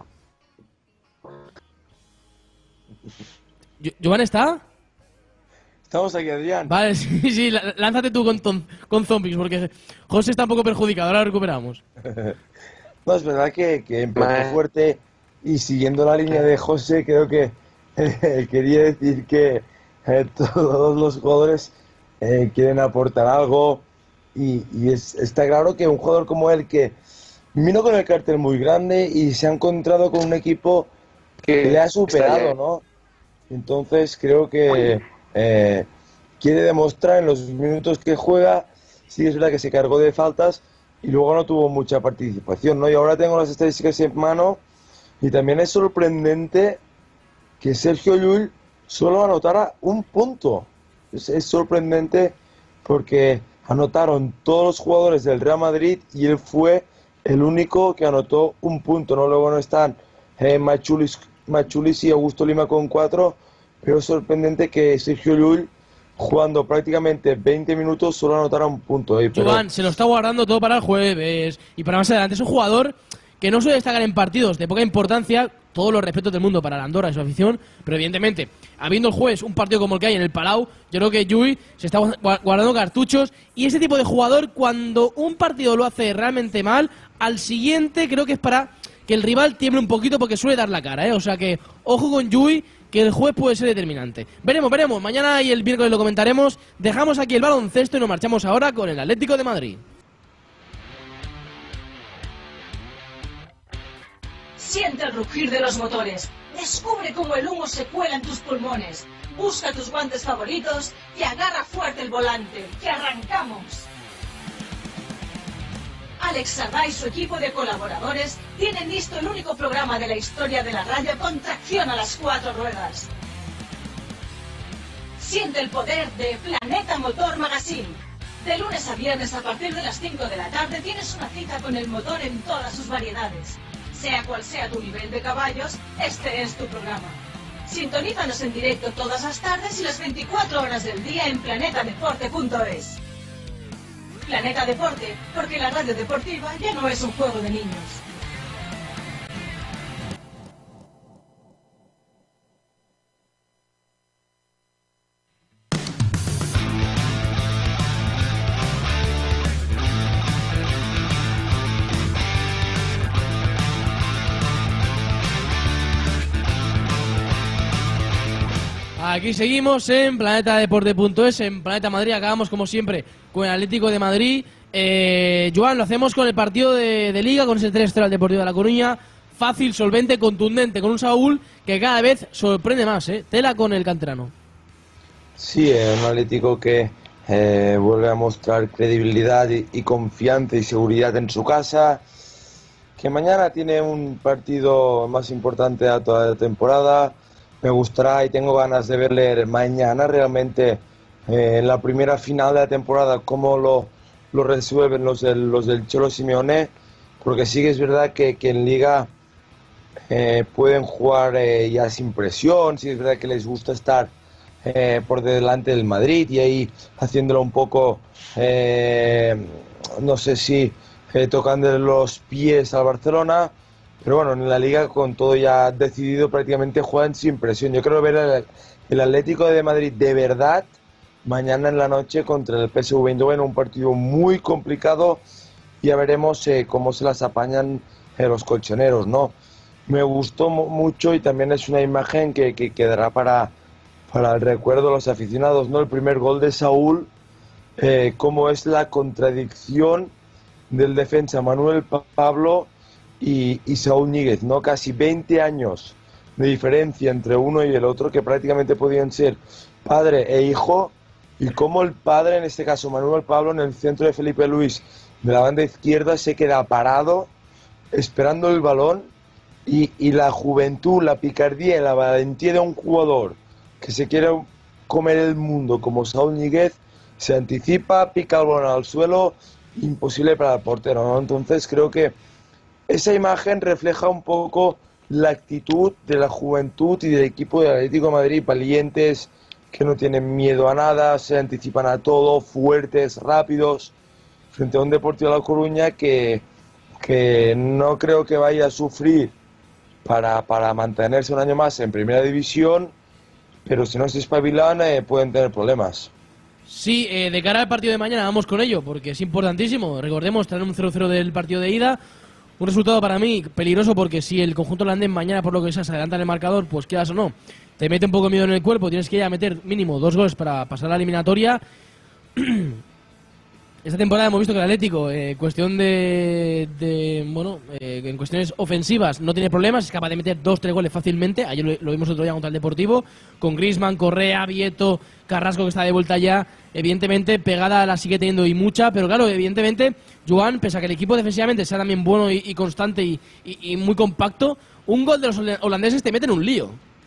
¿Joan está? Estamos aquí, Adrián. Vale, sí, sí, lánzate tú con, con, con zombies, porque José está un poco perjudicado, ahora lo recuperamos. No, es verdad que, que empezó fuerte, y siguiendo la línea de José, creo que eh, quería decir que eh, todos los jugadores eh, quieren aportar algo. Y, y es, está claro que un jugador como él, que vino con el cartel muy grande y se ha encontrado con un equipo que le ha superado, ¿no? Entonces creo que eh, quiere demostrar en los minutos que juega. Sí, es verdad que se cargó de faltas y luego no tuvo mucha participación, ¿no? Y ahora tengo las estadísticas en mano y también es sorprendente que Sergio Llull solo anotara un punto. Es, es sorprendente porque anotaron todos los jugadores del Real Madrid y él fue el único que anotó un punto, ¿no? Luego no están eh, Machulis, Machulis y Augusto Lima con cuatro, pero es sorprendente que Sergio Llull, jugando prácticamente veinte minutos, solo anotara un punto. Eh, pero... Joan, se lo está guardando todo para el jueves y para más adelante. Es un jugador que no suele destacar en partidos de poca importancia, todos los respetos del mundo para la Andorra y su afición, pero evidentemente, habiendo el jueves un partido como el que hay en el Palau, yo creo que Llull se está guardando cartuchos, y ese tipo de jugador, cuando un partido lo hace realmente mal, al siguiente creo que es para que el rival tiemble un poquito porque suele dar la cara, ¿eh? O sea que, ojo con Llull, que el jueves puede ser determinante. Veremos, veremos, mañana y el miércoles lo comentaremos. Dejamos aquí el baloncesto y nos marchamos ahora con el Atlético de Madrid. Siente el rugir de los motores. Descubre cómo el humo se cuela en tus pulmones. Busca tus guantes favoritos y agarra fuerte el volante. ¡Que arrancamos! Alex Sardá y su equipo de colaboradores tienen listo el único programa de la historia de la radio con tracción a las cuatro ruedas. Siente el poder de Planeta Motor Magazine. De lunes a viernes a partir de las cinco de la tarde tienes una cita con el motor en todas sus variedades. Sea cual sea tu nivel de caballos, este es tu programa. Sintonízanos en directo todas las tardes y las veinticuatro horas del día en planeta deporte punto es. Planeta Deporte, porque la radio deportiva ya no es un juego de niños. Aquí seguimos en planeta deporte punto es, en Planeta Madrid. Acabamos como siempre con el Atlético de Madrid. Eh, Joan, lo hacemos con el partido de, de Liga, con ese tres cero al Deportivo de La Coruña. Fácil, solvente, contundente, con un Saúl que cada vez sorprende más, ¿eh? Tela con el canterano. Sí, es un Atlético que eh, vuelve a mostrar credibilidad y, y confianza y seguridad en su casa, que mañana tiene un partido más importante de toda la temporada. Me gustará y tengo ganas de verle mañana realmente eh, en la primera final de la temporada cómo lo, lo resuelven los del, los del Cholo Simeone, porque sí que es verdad que, que en Liga eh, pueden jugar eh, ya sin presión, sí es verdad que les gusta estar eh, por delante del Madrid y ahí haciéndolo un poco, eh, no sé si eh, tocando los pies al Barcelona. Pero bueno, en la Liga con todo ya decidido prácticamente juegan sin presión. Yo creo ver el, el Atlético de Madrid de verdad mañana en la noche contra el P S V Eindhoven, un partido muy complicado. Ya veremos eh, cómo se las apañan eh, los colchoneros, ¿no? Me gustó mucho y también es una imagen que, que quedará para, para el recuerdo de los aficionados, ¿no? El primer gol de Saúl, eh, cómo es la contradicción del defensa Manuel Pablo Y, y Saúl Ñíguez, ¿no? Casi veinte años de diferencia entre uno y el otro, que prácticamente podían ser padre e hijo, y cómo el padre, en este caso Manuel Pablo, en el centro de Felipe Luis, de la banda izquierda, se queda parado, esperando el balón, y, y la juventud, la picardía y la valentía de un jugador que se quiere comer el mundo como Saúl Ñíguez, se anticipa, pica el balón al suelo, imposible para el portero, ¿no? Entonces creo que esa imagen refleja un poco la actitud de la juventud y del equipo del Atlético de Madrid, valientes, que no tienen miedo a nada, se anticipan a todo, fuertes, rápidos, frente a un Deportivo de La Coruña que, que no creo que vaya a sufrir para, para mantenerse un año más en Primera División, pero si no se espabilan eh, pueden tener problemas. Sí, eh, de cara al partido de mañana vamos con ello, porque es importantísimo. Recordemos, traer un cero cero del partido de ida. Un resultado para mí peligroso porque si el conjunto holandés mañana por lo que sea se adelanta en el marcador, pues quedas o no, te mete un poco de miedo en el cuerpo, tienes que ir a meter mínimo dos goles para pasar la eliminatoria. Esta temporada hemos visto que el Atlético, eh, cuestión de, de bueno, eh, en cuestiones ofensivas no tiene problemas, es capaz de meter dos, tres goles fácilmente. Ayer lo, lo vimos otro día contra el Deportivo, con Griezmann, Correa, Vieto, Carrasco, que está de vuelta ya. Evidentemente pegada la sigue teniendo y mucha, pero claro, evidentemente Joan, pese a que el equipo defensivamente sea también bueno y, y constante y, y, y muy compacto, un gol de los holandeses te mete en un lío.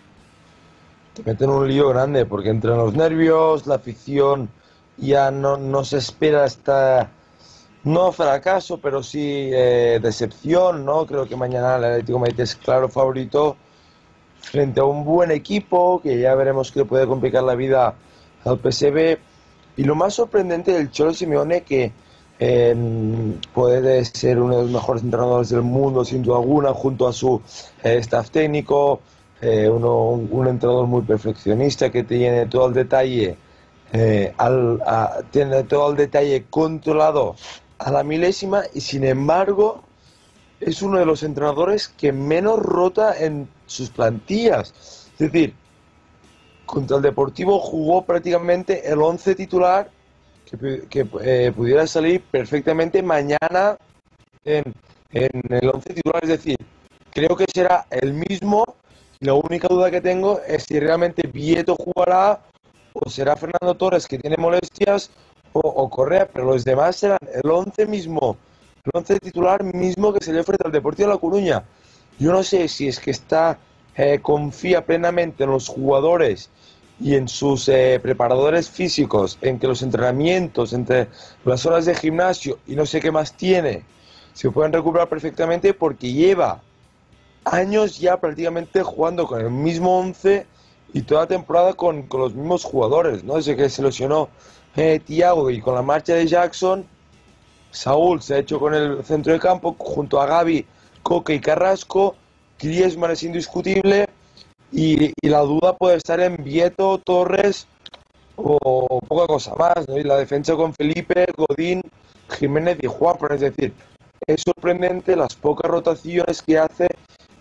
Te mete en un lío grande, porque entre los nervios, la afición, ya no, no se espera esta, no fracaso, pero sí eh, decepción, ¿no? Creo que mañana el Atlético de Madrid es claro favorito frente a un buen equipo, que ya veremos que le puede complicar la vida al P S V. Y lo más sorprendente del Cholo Simeone, que eh, puede ser uno de los mejores entrenadores del mundo, sin duda alguna, junto a su eh, staff técnico, eh, uno, un, un entrenador muy perfeccionista que tiene todo el detalle, eh, al, a, tiene todo el detalle controlado a la milésima, y sin embargo es uno de los entrenadores que menos rota en sus plantillas. Es decir, contra el Deportivo jugó prácticamente el once titular que, que eh, pudiera salir perfectamente mañana en, en el once titular. Es decir, creo que será el mismo. La única duda que tengo es si realmente Vieto jugará o será Fernando Torres, que tiene molestias, o, o Correa, pero los demás serán el once mismo, el once titular mismo que se le frente al Deportivo de La Coruña. Yo no sé si es que está eh, confía plenamente en los jugadores y en sus eh, preparadores físicos, en que los entrenamientos, entre las horas de gimnasio y no sé qué más tiene, se pueden recuperar perfectamente, porque lleva años ya prácticamente jugando con el mismo once y toda la temporada con, con los mismos jugadores, ¿no? Desde que se lesionó eh, Thiago y con la marcha de Jackson, Saúl se ha hecho con el centro de campo junto a Gavi, Coque y Carrasco. Griezmann es indiscutible y, y la duda puede estar en Vieto, Torres o poca cosa más, ¿no? Y la defensa con Felipe, Godín, Jiménez y Juan. Pero es decir, es sorprendente las pocas rotaciones que hace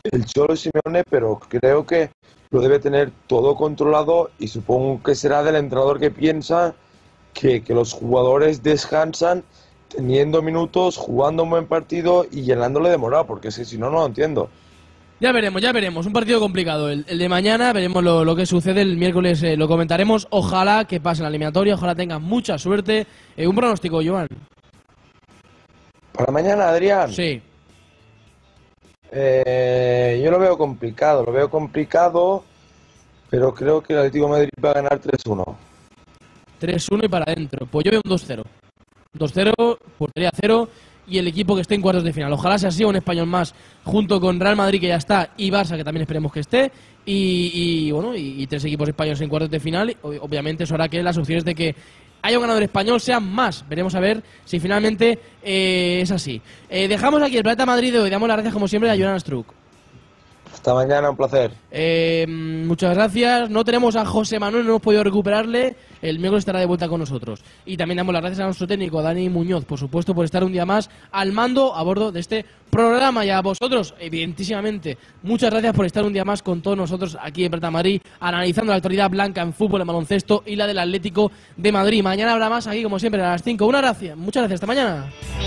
el Cholo Simeone, pero creo que lo debe tener todo controlado y supongo que será del entrenador que piensa que, que los jugadores descansan teniendo minutos, jugando un buen partido y llenándole de moral, porque es que si no, no lo entiendo. Ya veremos, ya veremos. Un partido complicado. El, el de mañana, veremos lo, lo que sucede. El miércoles eh, lo comentaremos. Ojalá que pase la eliminatoria, ojalá tengan mucha suerte. Eh, un pronóstico, Joan. ¿Para mañana, Adrián? Sí. Eh, yo lo veo complicado, lo veo complicado, pero creo que el Atlético de Madrid va a ganar tres uno. tres uno y para adentro. Pues yo veo un dos cero. dos cero, portería cero y el equipo que esté en cuartos de final. Ojalá sea así, un español más junto con Real Madrid, que ya está, y Barça, que también esperemos que esté. Y, y bueno, y, y tres equipos españoles en cuartos de final. Obviamente eso hará que las opciones de que haya un ganador español sean más. Veremos a ver si finalmente eh, es así. Eh, dejamos aquí el Planeta Madrid de hoy. Damos las gracias como siempre a Joan Struck. Hasta mañana, un placer. Eh, muchas gracias. No tenemos a José Manuel, no hemos podido recuperarle. El miércoles estará de vuelta con nosotros. Y también damos las gracias a nuestro técnico, Dani Muñoz, por supuesto, por estar un día más al mando a bordo de este programa. Y a vosotros, evidentísimamente, muchas gracias por estar un día más con todos nosotros aquí en Planeta Madrid, analizando la actualidad blanca en fútbol, en baloncesto y la del Atlético de Madrid. Mañana habrá más aquí, como siempre, a las cinco. Una gracia. Muchas gracias. Hasta mañana.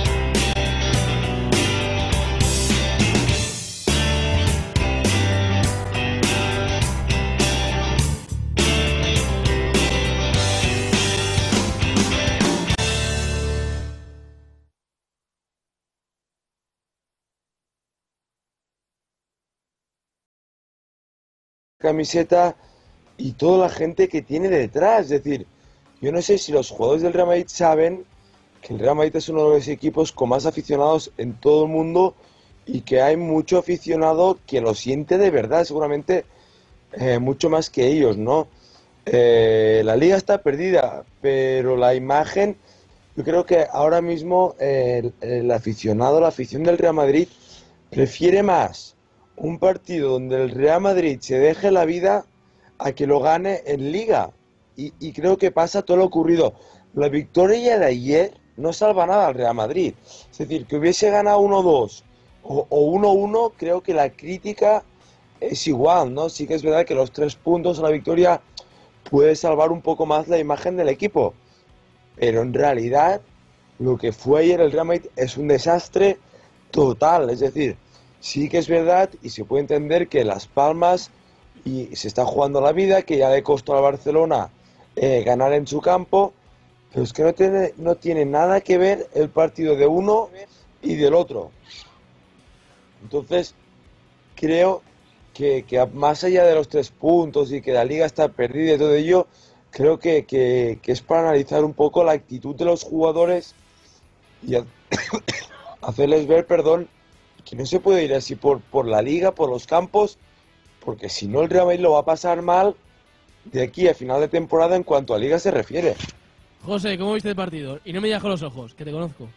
Camiseta y toda la gente que tiene detrás. Es decir, yo no sé si los jugadores del Real Madrid saben que el Real Madrid es uno de los equipos con más aficionados en todo el mundo y que hay mucho aficionado que lo siente de verdad, seguramente eh, mucho más que ellos, ¿no? Eh, la liga está perdida, pero la imagen, yo creo que ahora mismo eh, el, el aficionado, la afición del Real Madrid prefiere más un partido donde el Real Madrid se deje la vida a que lo gane en Liga. Y, y creo que pasa todo lo ocurrido. La victoria de ayer no salva nada al Real Madrid. Es decir, que hubiese ganado uno dos o, o uno uno, creo que la crítica es igual, ¿no? Sí que es verdad que los tres puntos a la victoria puede salvar un poco más la imagen del equipo. Pero en realidad, lo que fue ayer el Real Madrid es un desastre total. Es decir, sí que es verdad y se puede entender que Las Palmas y se está jugando la vida, que ya le costó a Barcelona eh, ganar en su campo, pero es que no tiene, no tiene nada que ver el partido de uno y del otro. Entonces, creo que, que más allá de los tres puntos y que la liga está perdida y todo ello, creo que, que, que es para analizar un poco la actitud de los jugadores y a, hacerles ver, perdón, que no se puede ir así por, por la liga, por los campos, porque si no el Real Madrid lo va a pasar mal de aquí a final de temporada en cuanto a liga se refiere. José, ¿cómo viste el partido? Y no me digas con los ojos, que te conozco.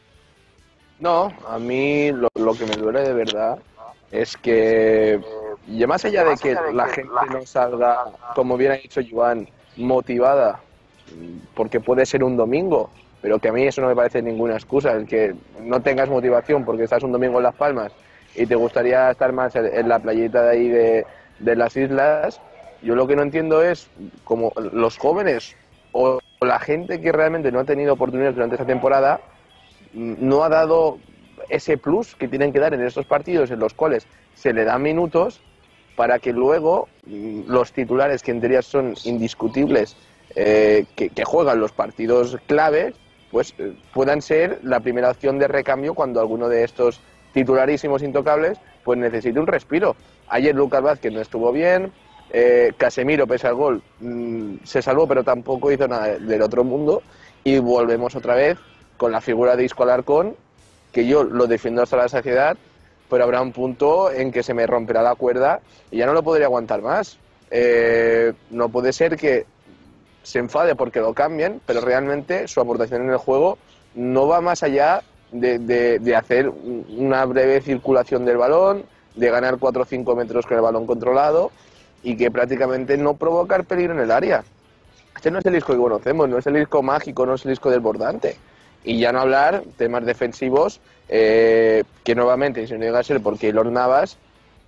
No, a mí lo, lo que me duele de verdad es que, y más allá de que la gente no salga, como bien ha dicho Joan, motivada, porque puede ser un domingo, pero que a mí eso no me parece ninguna excusa, el que no tengas motivación porque estás un domingo en Las Palmas y te gustaría estar más en la playita de ahí de, de las islas. Yo lo que no entiendo es como los jóvenes o la gente que realmente no ha tenido oportunidades durante esta temporada no ha dado ese plus que tienen que dar en estos partidos en los cuales se le dan minutos para que luego los titulares, que en teoría son indiscutibles, eh, que, que juegan los partidos claves, pues eh, puedan ser la primera opción de recambio cuando alguno de estos titularísimos intocables pues necesite un respiro. Ayer Lucas Vázquez no estuvo bien, eh, Casemiro, pese al gol, mmm, se salvó, pero tampoco hizo nada del otro mundo, y volvemos otra vez con la figura de Isco Alarcón, que yo lo defiendo hasta la saciedad, pero habrá un punto en que se me romperá la cuerda y ya no lo podría aguantar más. Eh, no puede ser que se enfade porque lo cambien, pero realmente su aportación en el juego no va más allá de, de, de hacer una breve circulación del balón, de ganar cuatro o cinco metros con el balón controlado y que prácticamente no provocar peligro en el área. Este no es el Isco que conocemos, no es el Isco mágico, no es el Isco desbordante. Y ya no hablar temas defensivos, eh, que nuevamente, si no llega a ser porque los Navas,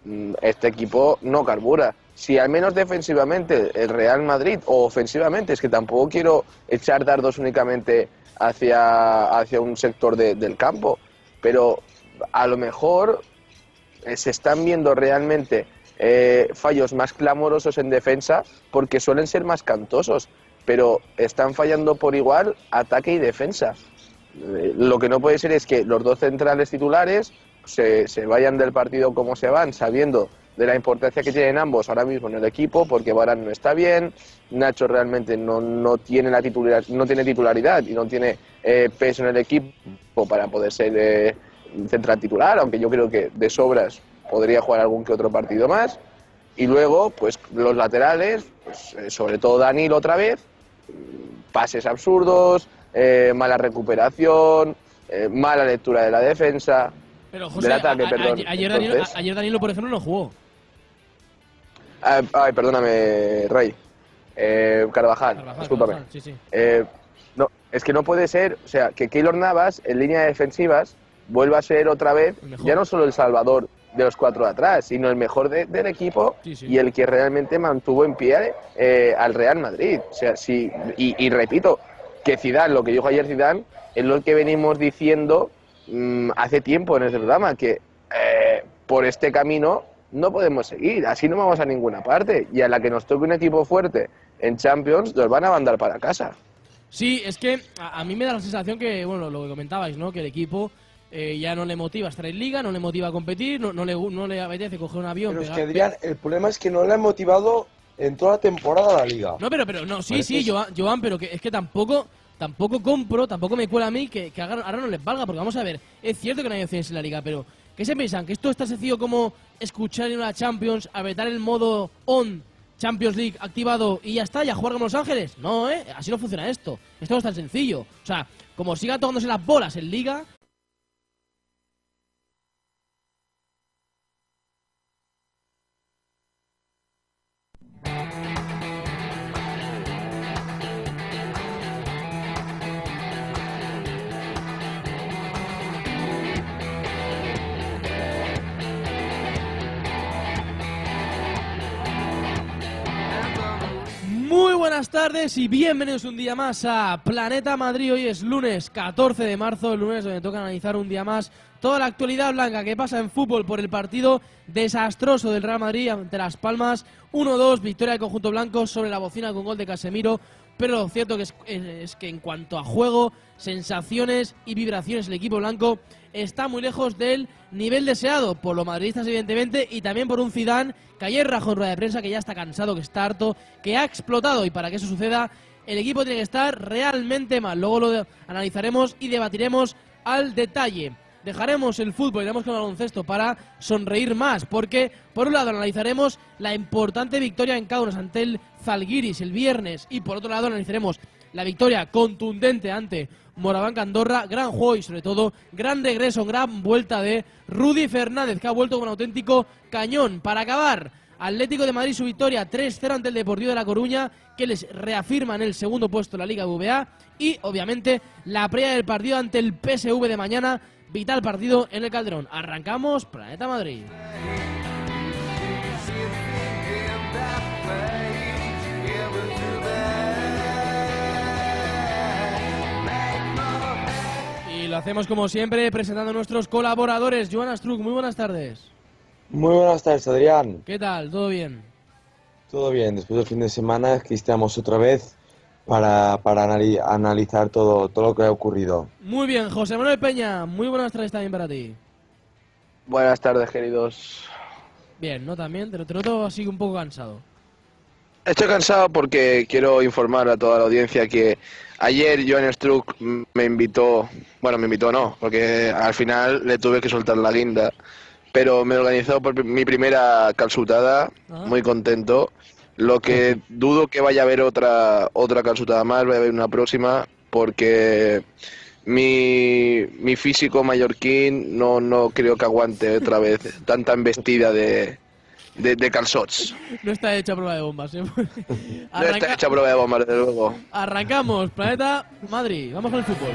este equipo no carbura. Si al menos defensivamente el Real Madrid, o ofensivamente, es que tampoco quiero echar dardos únicamente hacia, hacia un sector de, del campo, pero a lo mejor eh, se están viendo realmente eh, fallos más clamorosos en defensa porque suelen ser más cantosos, pero están fallando por igual ataque y defensa. Eh, lo que no puede ser es que los dos centrales titulares se, se vayan del partido como se van, sabiendo de la importancia que tienen ambos ahora mismo en el equipo, porque Varane no está bien, Nacho realmente no, no, tiene, la titular, no tiene titularidad y no tiene eh, peso en el equipo para poder ser eh, central titular, aunque yo creo que de sobras podría jugar algún que otro partido más. Y luego, pues los laterales, pues, eh, sobre todo Danilo otra vez, pases absurdos, eh, mala recuperación, eh, mala lectura de la defensa. Pero José, del ataque, a, a, perdón. Ayer, Danilo, a, ayer Danilo, por ejemplo, no jugó. Ay, ay perdóname, Rey. Eh, Carvajal, Carvajal, discúlpame. Carvajal, sí, sí. Eh, no, es que no puede ser, o sea, que Keylor Navas en línea de defensivas vuelva a ser otra vez ya no solo el salvador de los cuatro de atrás, sino el mejor de, del equipo sí, sí. y el que realmente mantuvo en pie eh, al Real Madrid. O sea, sí, y, y repito, que Zidane, lo que dijo ayer Zidane, es lo que venimos diciendo mmm, hace tiempo en este programa, que eh, por este camino no podemos seguir, así no vamos a ninguna parte, y a la que nos toque un equipo fuerte en Champions, nos van a mandar para casa. Sí, es que a, a mí me da la sensación que, bueno, lo que comentabais, ¿no? Que el equipo eh, ya no le motiva a estar en Liga, no le motiva a competir, no, no, le, no le apetece coger un avión. Pero pegar, es que, Adrián, el problema es que no le ha motivado en toda la temporada la Liga. No, pero, pero, no, sí, Parece sí, eso. Joan, Joan, pero que es que tampoco, tampoco compro, tampoco me cuela a mí que, que ahora no les valga, porque vamos a ver, es cierto que no hay opciones en la Liga, pero ¿qué se piensan? ¿Que esto es tan sencillo como escuchar en una Champions, apretar el modo on Champions League activado y ya está, ya jugar como Los Ángeles? No, ¿eh? Así no funciona esto. Esto no es tan sencillo. O sea, como sigan tocándose las bolas en Liga... Muy buenas tardes y bienvenidos un día más a Planeta Madrid. Hoy es lunes catorce de marzo, el lunes donde toca analizar un día más toda la actualidad blanca que pasa en fútbol por el partido desastroso del Real Madrid ante Las Palmas. uno dos, victoria del conjunto blanco sobre la bocina con gol de Casemiro. Pero lo cierto que es, es que en cuanto a juego, sensaciones y vibraciones, el equipo blanco está muy lejos del nivel deseado por los madridistas, evidentemente, y también por un Zidane que ayer rajó en rueda de prensa, que ya está cansado, que está harto, que ha explotado, y para que eso suceda, el equipo tiene que estar realmente mal. Luego lo analizaremos y debatiremos al detalle. Dejaremos el fútbol, iremos con el baloncesto para sonreír más, porque por un lado analizaremos la importante victoria en Kaunas ante el Zalgiris el viernes, y por otro lado analizaremos la victoria contundente ante Moraván Andorra. Gran juego y sobre todo gran regreso, gran vuelta de Rudy Fernández, que ha vuelto con un auténtico cañón. Para acabar, Atlético de Madrid su victoria tres cero ante el Deportivo de La Coruña, que les reafirma en el segundo puesto en la Liga B V A, y obviamente la previa del partido ante el P S V de mañana, vital partido en el Calderón. Arrancamos Planeta Madrid. Y lo hacemos como siempre presentando a nuestros colaboradores. Joan Astruc, muy buenas tardes. Muy buenas tardes, Adrián. ¿Qué tal? ¿Todo bien? Todo bien, después del fin de semana aquí estamos otra vez para, para anali analizar todo, todo lo que ha ocurrido. Muy bien, José Manuel Peña, muy buenas tardes también para ti. Buenas tardes, queridos. Bien, ¿no? También, te lo, te noto así un poco cansado. Estoy cansado porque quiero informar a toda la audiencia que ayer Joan Struck me invitó, bueno, me invitó no, porque al final le tuve que soltar la guinda, pero me organizó por mi primera calzutada, Ah. muy contento. Lo que dudo que vaya a haber otra otra calzutada más, vaya a haber una próxima, porque mi, mi físico mallorquín no, no creo que aguante otra vez tanta embestida de, de, de calzots. No está hecha prueba de bombas, ¿eh? No está hecha prueba de bomba, desde luego. Arrancamos, Planeta Madrid, vamos con el fútbol.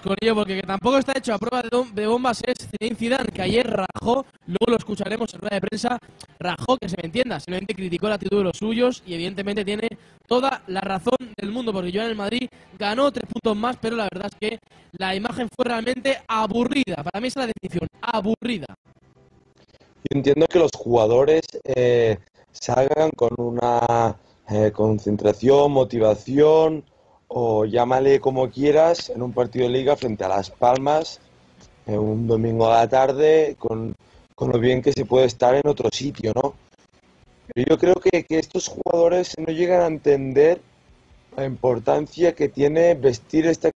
con ello porque que tampoco está hecho a prueba de, de bombas es Zinedine Zidane, que ayer rajó, luego lo escucharemos en rueda de prensa, rajó, que se me entienda, simplemente criticó la actitud de los suyos y evidentemente tiene toda la razón del mundo porque Joan el Madrid ganó tres puntos más, pero la verdad es que la imagen fue realmente aburrida. Para mí esa es la definición, aburrida. Yo entiendo que los jugadores eh, salgan con una eh, concentración, motivación o llámale como quieras en un partido de liga frente a Las Palmas eh, un domingo a la tarde con, con lo bien que se puede estar en otro sitio, ¿no? Pero yo creo que, que estos jugadores no llegan a entender la importancia que tiene vestir esta